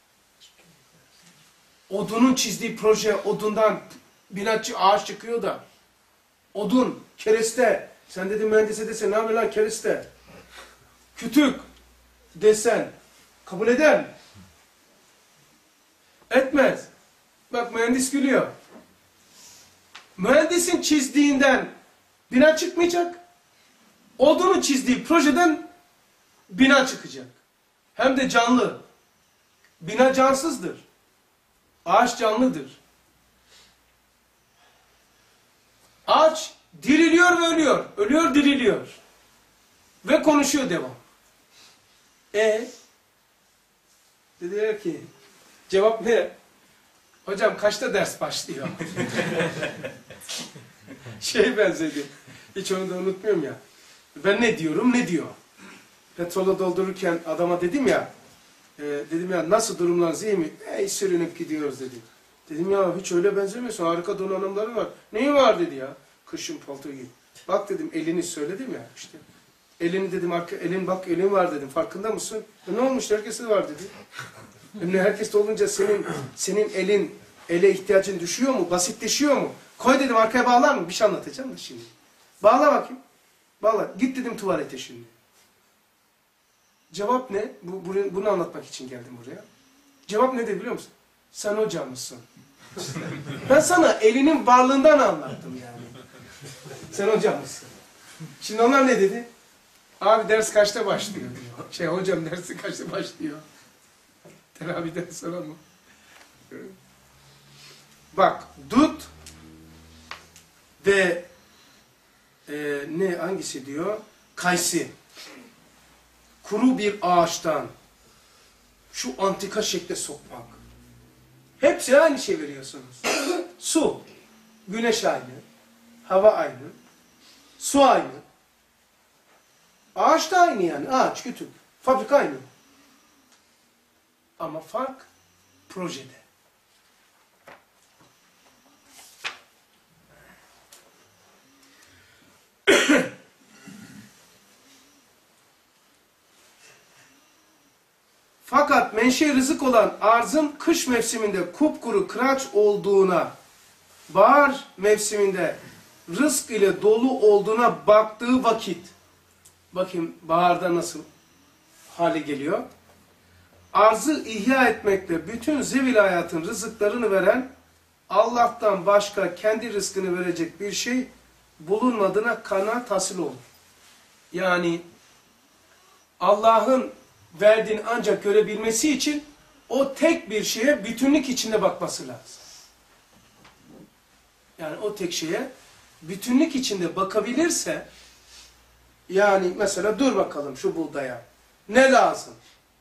Odunun çizdiği proje, odundan bina ağaç çıkıyor da. Odun, kereste. Sen dedin mühendise desen, ne yapıyor lan kereste? Kütük desen, kabul eder mi? Etmez. Bak mühendis gülüyor. Mühendisin çizdiğinden bina çıkmayacak. Odunun çizdiği projeden bina çıkacak. Hem de canlı. Bina cansızdır. Ağaç canlıdır. Ağaç diriliyor ve ölüyor. Ölüyor, diriliyor. Ve konuşuyor devam. Dediler ki, cevap ne? Hocam kaçta ders başlıyor? Benzedi. Hiç onu da unutmuyorum ya. Ben ne diyorum, ne diyor? Petrolü doldururken adama dedim ya, nasıl durumlarınız iyi mi? Sürünüp gidiyoruz dedi. Dedim ya hiç öyle benzemiyorsun, harika donanımları var. Neyi var dedi ya. Kışın palto giy. Bak dedim elini söyledim ya işte. Elini dedim, elin bak elin var dedim, farkında mısın? Ne olmuş, herkeste var dedi. Herkeste olunca senin elin, ele ihtiyacın düşüyor mu, basitleşiyor mu? Koy dedim arkaya bağlar mı? Bir şey anlatacağım da şimdi. Bağla bakayım. Bağla. Git dedim tuvalete şimdi. Cevap ne? Bunu anlatmak için geldim buraya. Cevap ne de biliyor musun? Sen hocam mısın? Ben sana elinin varlığından anlattım yani. Sen hocam mısın? Şimdi onlar ne dedi? Abi ders kaçta başlıyor diyor. Hocam dersi kaçta başlıyor? Teravihden sonra mı? Bak dut ve hangisi diyor? Kayısı. Kuru bir ağaçtan şu antika şekle sokmak. Hepsi aynı şey veriyorsunuz. Su. Güneş aynı. Hava aynı. Su aynı. Ağaç da aynı yani. Ağaç, kütük. Fabrika aynı. Ama fark projede. Fakat menşe rızık olan arzın kış mevsiminde kupkuru kıraç olduğuna, bahar mevsiminde rızk ile dolu olduğuna baktığı vakit, bakayım baharda nasıl hale geliyor. Arzı ihya etmekle bütün zevil hayatın rızıklarını veren, Allah'tan başka kendi rızkını verecek bir şey bulunmadığına kanaat hasıl olur. Yani Allah'ın verdiğini ancak görebilmesi için o tek bir şeye bütünlük içinde bakması lazım. Yani o tek şeye bütünlük içinde bakabilirse, yani mesela dur bakalım şu buğdaya ne lazım?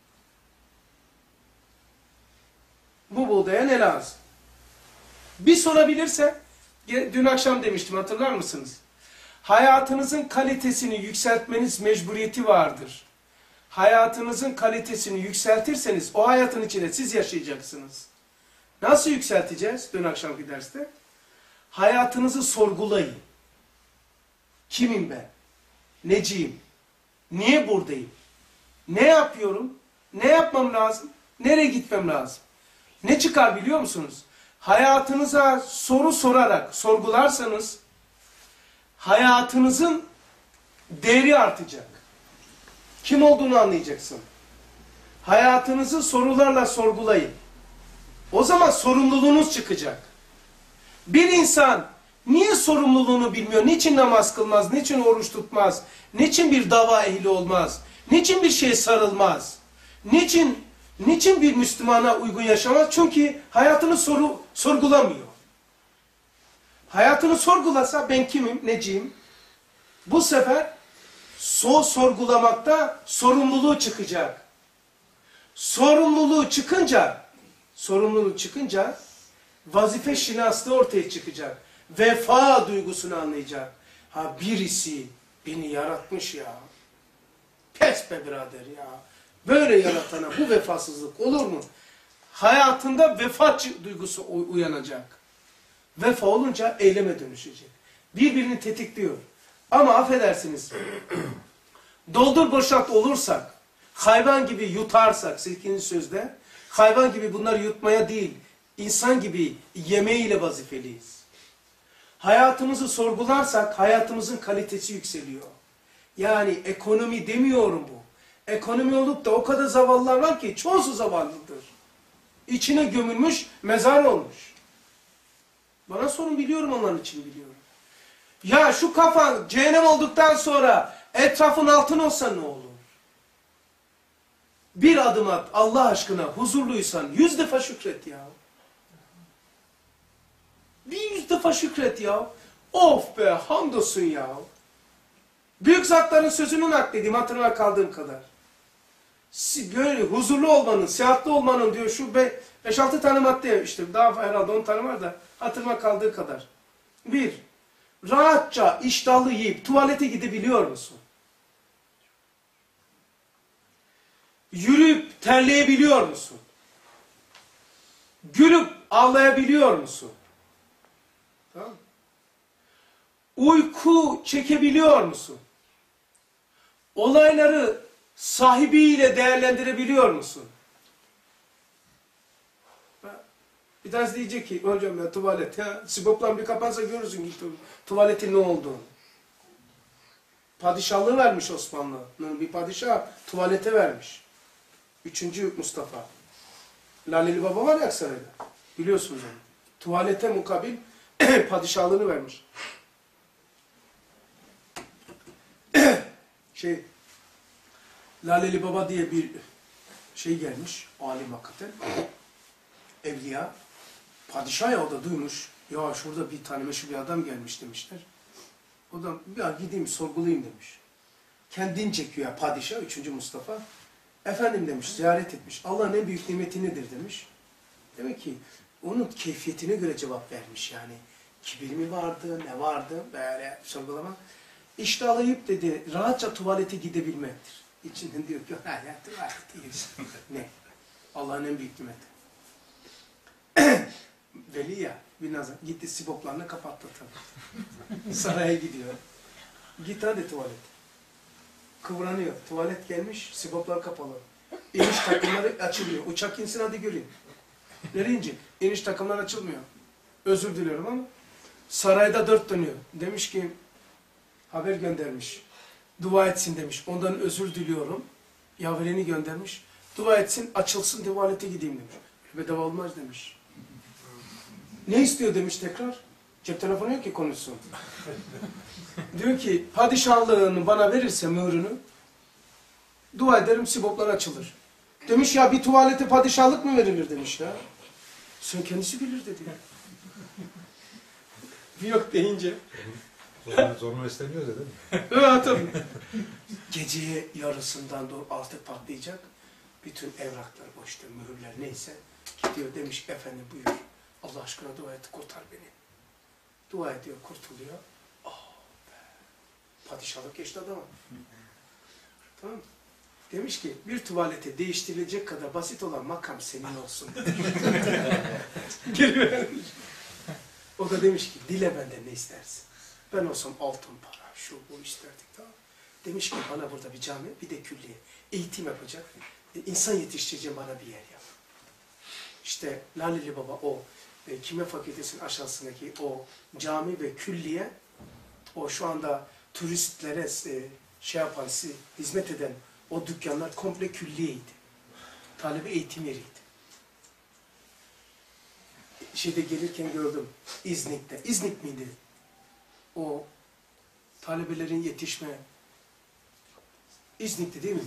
Bu buğdaya ne lazım? Bir sorabilirse, dün akşam demiştim hatırlar mısınız? Hayatınızın kalitesini yükseltmeniz mecburiyeti vardır. Hayatınızın kalitesini yükseltirseniz o hayatın içinde siz yaşayacaksınız. Nasıl yükselteceğiz dün akşamki derste? Hayatınızı sorgulayın. Kimim ben? Neciyim? Niye buradayım? Ne yapıyorum? Ne yapmam lazım? Nereye gitmem lazım? Ne çıkar biliyor musunuz? Hayatınıza soru sorarak sorgularsanız hayatınızın değeri artacak. Kim olduğunu anlayacaksın. Hayatınızı sorularla sorgulayın. O zaman sorumluluğunuz çıkacak. Bir insan niye sorumluluğunu bilmiyor? Niçin namaz kılmaz? Niçin oruç tutmaz? Niçin bir dava ehli olmaz? Niçin bir şeye sarılmaz? Niçin bir Müslümana uygun yaşamaz? Çünkü hayatını sorgulamıyor. Hayatını sorgulasa ben kimim, neciyim? Bu sefer sorgulamakta sorumluluğu çıkacak. Sorumluluğu çıkınca vazife şinaslığı ortaya çıkacak. Vefa duygusunu anlayacak. Ha birisi beni yaratmış ya. Pes be birader ya. Böyle yaratana bu vefasızlık olur mu? Hayatında vefa duygusu uyanacak. Vefa olunca eyleme dönüşecek. Birbirini tetikliyor. Ama affedersiniz, doldur boşalt olursak, hayvan gibi yutarsak, silkinin sözde, hayvan gibi bunları yutmaya değil, insan gibi yemeğiyle vazifeliyiz. Hayatımızı sorgularsak, hayatımızın kalitesi yükseliyor. Yani ekonomi demiyorum bu. Ekonomi olup da o kadar zavallılar var ki, çoğusu zavallıdır. İçine gömülmüş, mezar olmuş. Bana sorun, biliyorum, onların için biliyorum. Ya şu kafan cehennem olduktan sonra etrafın altın olsa ne olur? Bir adım at Allah aşkına, huzurluysan 100 defa şükret ya. 100 defa şükret ya. Of be, hamdolsun ya. Büyük zatların sözünü nakledeyim hatırına kaldığım kadar. Böyle huzurlu olmanın, sıhhatli olmanın diyor şu 5-6 tane madde, işte daha herhalde 10 tane var da hatırıma kaldığı kadar. 1. Rahatça iştahlı yiyip tuvalete gidebiliyor musun? Yürüyüp terleyebiliyor musun? Gülüp ağlayabiliyor musun? Tamam. Uyku çekebiliyor musun? Olayları sahibiyle değerlendirebiliyor musun? Bir tanesi diyecek ki, hocam ya tuvalet ya, siboplan bir kapansa görürsün ki tuvaletin ne olduğunu. Padişahlığı vermiş Osmanlı'nın bir padişah, tuvalete vermiş. 3. Mustafa. Laleli Baba var ya Aksaray'da. Biliyorsunuz onu. Tuvalete mukabil padişahlığını vermiş. Laleli Baba diye bir şey gelmiş, alim hakikaten. Evliya. Padişah ya, o da duymuş. Ya şurada bir tane meşhur bir adam gelmiş demişler. O da ya gideyim sorgulayayım demiş. Kendince güya padişah 3. Mustafa. Efendim demiş, ziyaret etmiş. Allah'ın en büyük nimeti nedir demiş. Demek ki onun keyfiyetine göre cevap vermiş yani. Kibir mi vardı, ne vardı böyle sorgulama. İştahlayıp dedi, rahatça tuvalete gidebilmektir. İçinden diyor ki, ha ya tuvalet değil. Ne? Allah'ın en büyük nimeti. Veli ya, bir nazar. Gitti siboplarını kapattı tabii. Saraya gidiyor. Git hadi tuvalet. Kıvranıyor. Tuvalet gelmiş, siboplar kapalı. İniş takımları açılıyor. Uçak insin hadi göreyim. Nereye inecek? İniş takımlar açılmıyor. Özür diliyorum ama sarayda 4 dönüyor. Demiş ki, haber göndermiş. Dua etsin demiş. Ondan özür diliyorum. Yavereni göndermiş. Dua etsin, açılsın, tuvalete gideyim demiş. Bedava olmaz demiş. Ne istiyor demiş tekrar. Cep telefonu yok ki konuşsun. Diyor ki, padişahlığını bana verirse mührünü, dua ederim siboplar açılır. Demiş ya, bir tuvalete padişahlık mı verilir demiş ya. Sen kendisi bilir dedi. Yok deyince. Zorunlu istemiyoruz ya değil mi? Evet tabii. Gece yarısından doğru altı patlayacak. Bütün evraklar boşta, mühürler neyse. Gidiyor demiş efendim buyur. Allah aşkına dua et, kurtar beni. Dua ediyor, kurtuluyor. Oh be. Padişahlık geçti adama. Tamam mı? Demiş ki bir değiştirilecek kadar basit olan makam senin olsun. Girivermiş. O da demiş ki dile benden ne istersin? Ben olsam altın para, şu bu isterdik. Tamam. Demiş ki bana burada bir cami, bir de külliye. Eğitim yapacak. İnsan yetiştireceğim, bana bir yer yap. İşte Laleli Baba o Kimya Fakültesi'nin aşağısındaki o cami ve külliye, o şu anda turistlere hizmet eden o dükkanlar komple külliyeydi. Talebe eğitim yeriydi. Şeyde gelirken gördüm, İznik'te. İznik miydi? O talebelerin yetişme... İznik'ti değil mi?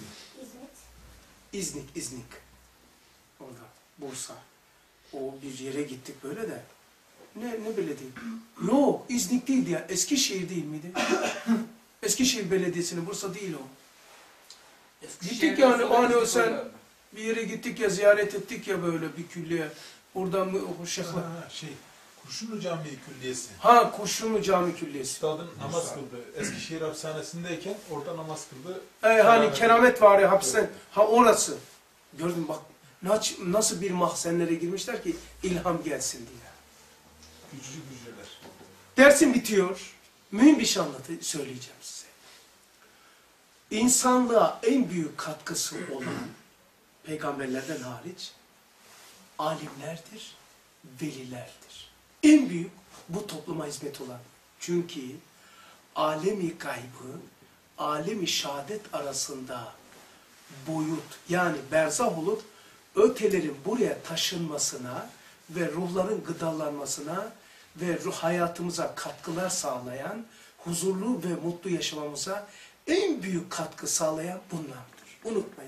İznik. Orada, Bursa. O bir yere gittik böyle de. Ne belediye? Yok, İznik değildi ya. Eskişehir değil miydi? Eskişehir Belediyesi'nin, Bursa değil o. Gittik yani, hani sen bir yere gittik ya, ziyaret ettik ya böyle bir külliye. Oradan mı o şeyhler? Kurşunlu Camii Külliyesi. Ha, Kurşunlu Cami Külliyesi. Üstadın namaz kıldı. Eskişehir hapishanesindeyken orada namaz kıldı. Hani keramet var ya hapisten. Ha, orası. Gördün bak nasıl bir mahzenlere girmişler ki ilham gelsin diye. Küçücük hücreler. Dersim bitiyor. Mühim bir şey söyleyeceğim size. İnsanlığa en büyük katkısı olan peygamberlerden hariç alimlerdir, velilerdir. En büyük bu topluma hizmet olan. Çünkü alemi gaybı, alemi şehadet arasında boyut yani berzah olup ötelerin buraya taşınmasına ve ruhların gıdalanmasına ve ruh hayatımıza katkılar sağlayan, huzurlu ve mutlu yaşamamıza en büyük katkı sağlayan bunlardır. Unutmayın.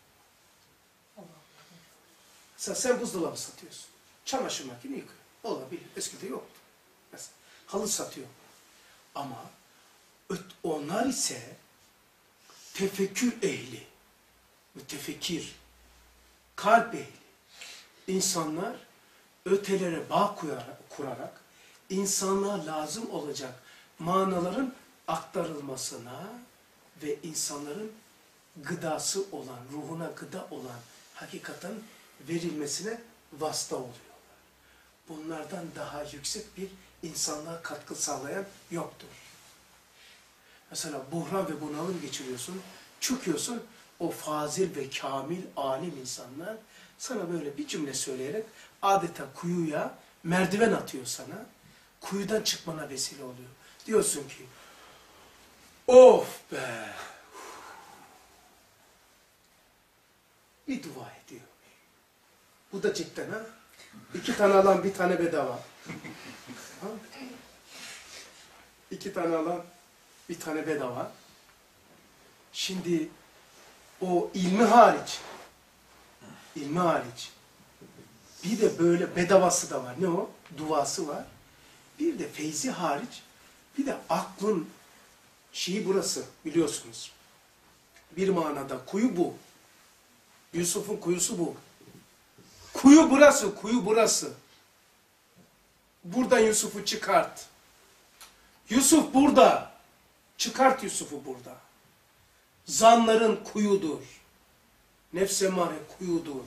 Mesela sen buzdolabı satıyorsun. Çamaşır makine yıkıyor. Olabilir. Eskide yoktu. Mesela halı satıyor. Ama onlar ise tefekkür ehli, mütefekkir, kalp ehli. İnsanlar ötelere bağ kurarak insanlığa lazım olacak manaların aktarılmasına ve insanların gıdası olan, ruhuna gıda olan hakikaten verilmesine vasıta oluyorlar. Bunlardan daha yüksek bir insanlığa katkı sağlayan yoktur. Mesela buhran ve bunalım geçiriyorsun, çıkıyorsun, o fazil ve kamil, alim insanlar sana böyle bir cümle söyleyerek adeta kuyuya merdiven atıyor sana, kuyudan çıkmana vesile oluyor. Diyorsun ki, of be! Bir dua ediyor. Bu da cidden ha? 2 tane alan 1 tane bedava. Ha? 2 tane alan 1 tane bedava. Şimdi o ilmi hariç bir de böyle bedavası da var. Ne o? Duası var. Bir de feyzi hariç bir de aklın şeyi burası biliyorsunuz. Bir manada kuyu bu. Yusuf'un kuyusu bu. Kuyu burası, kuyu burası. Buradan Yusuf'u çıkart. Yusuf burada. Çıkart Yusuf'u burada. Zanların kuyudur. Nefs emare kuyudur.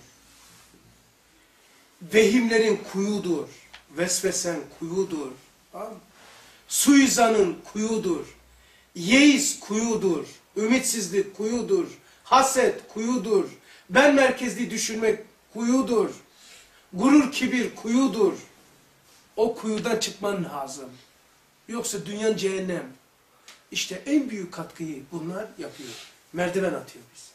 Vehimlerin kuyudur. Vesvesen kuyudur. Tamam. Suizanın kuyudur. Yeis kuyudur. Ümitsizlik kuyudur. Haset kuyudur. Ben merkezli düşünmek kuyudur. Gurur, kibir kuyudur. O kuyudan çıkman lazım. Yoksa dünyanın cehennem. İşte en büyük katkıyı bunlar yapıyor. Merdiven atıyor bize.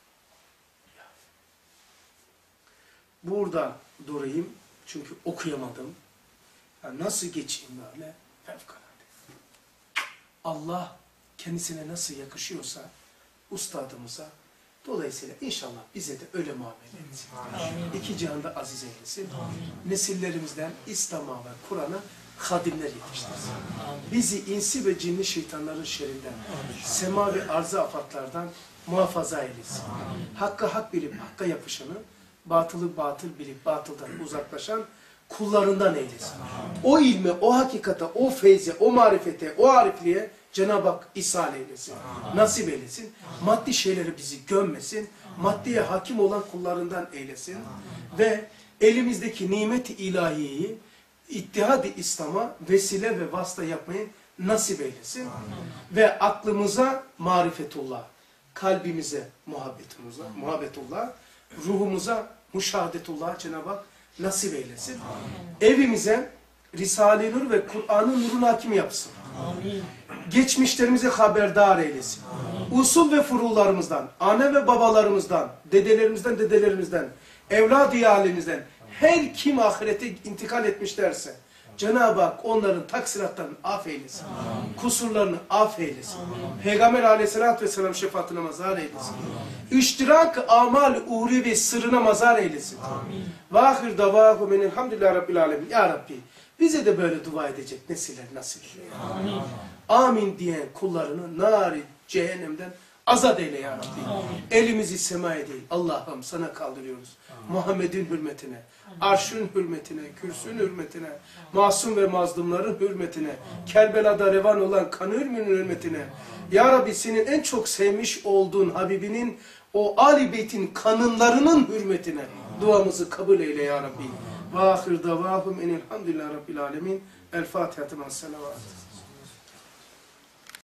Burada durayım. Çünkü okuyamadım. Ya nasıl geçeyim böyle? Fevkalade. Allah kendisine nasıl yakışıyorsa ustadımıza, dolayısıyla inşallah bize de öyle muamele etsin. Amin. 2 cihanda aziz eylesin. Nesillerimizden İslam'a ve Kur'an'a hadimler yetiştirsin. Bizi insi ve cinli şeytanların şerrinden, sema ve arz-ı afatlardan muhafaza eylesin. Hakkı hak bilip hakka yapışanı, batılı batıl bilip batıldan uzaklaşan kullarından eylesin. O ilme, o hakikate, o feyze, o marifete, o arifliğe Cenab-ı Hak ihsan eylesin. Nasip eylesin. Maddi şeyleri bizi gömmesin. Maddiye hakim olan kullarından eylesin. Ve elimizdeki nimet-i ilahiyeyi İttihad-ı İslam'a vesile ve vasıta yapmayı nasip eylesin. Ve aklımıza marifetullah, kalbimize muhabbetullah, ruhumuza müşahadetullah Cenab-ı Hak nasip eylesin. Evimize Risale-i Nur ve Kur'an-ı Nur'un hakim yapsın. Amin. Geçmişlerimizi haberdar eylesin. Usul ve furularımızdan, anne ve babalarımızdan, dedelerimizden, evlad-ı alemimizden her kim ahirete intikal etmişlerse Cenab-ı Hak onların taksiratlarını affeylesin. Kusurlarını affeylesin. Peygamber aleyhissalatü vesselam şefaatine mazhar eylesin. İştirak-ı amal uhrevi sırrına mazhar eylesin. Ve ahir davâhu menelhamdülillâhi rabbil alemin. Ya Rabbi bize de böyle dua edecek nesiller nasip eyle. Amin diyen kullarını nar-ı cehennemden azat eyle ya Rabbi. Elimizi semaya değil, Allah'ım sana kaldırıyoruz. Muhammed'in hürmetine, arşın hürmetine, kürsün hürmetine, masum ve mazlumların hürmetine, Kerbela'da revan olan kanı hürmetine, ya Rabbi senin en çok sevmiş olduğun Habibinin o Ali Beyt'in kanınlarının hürmetine duamızı kabul eyle ya Rabbi. Ve ahir davahum enelhamdülillah Rabbil alemin. El Fatiha. Selavat.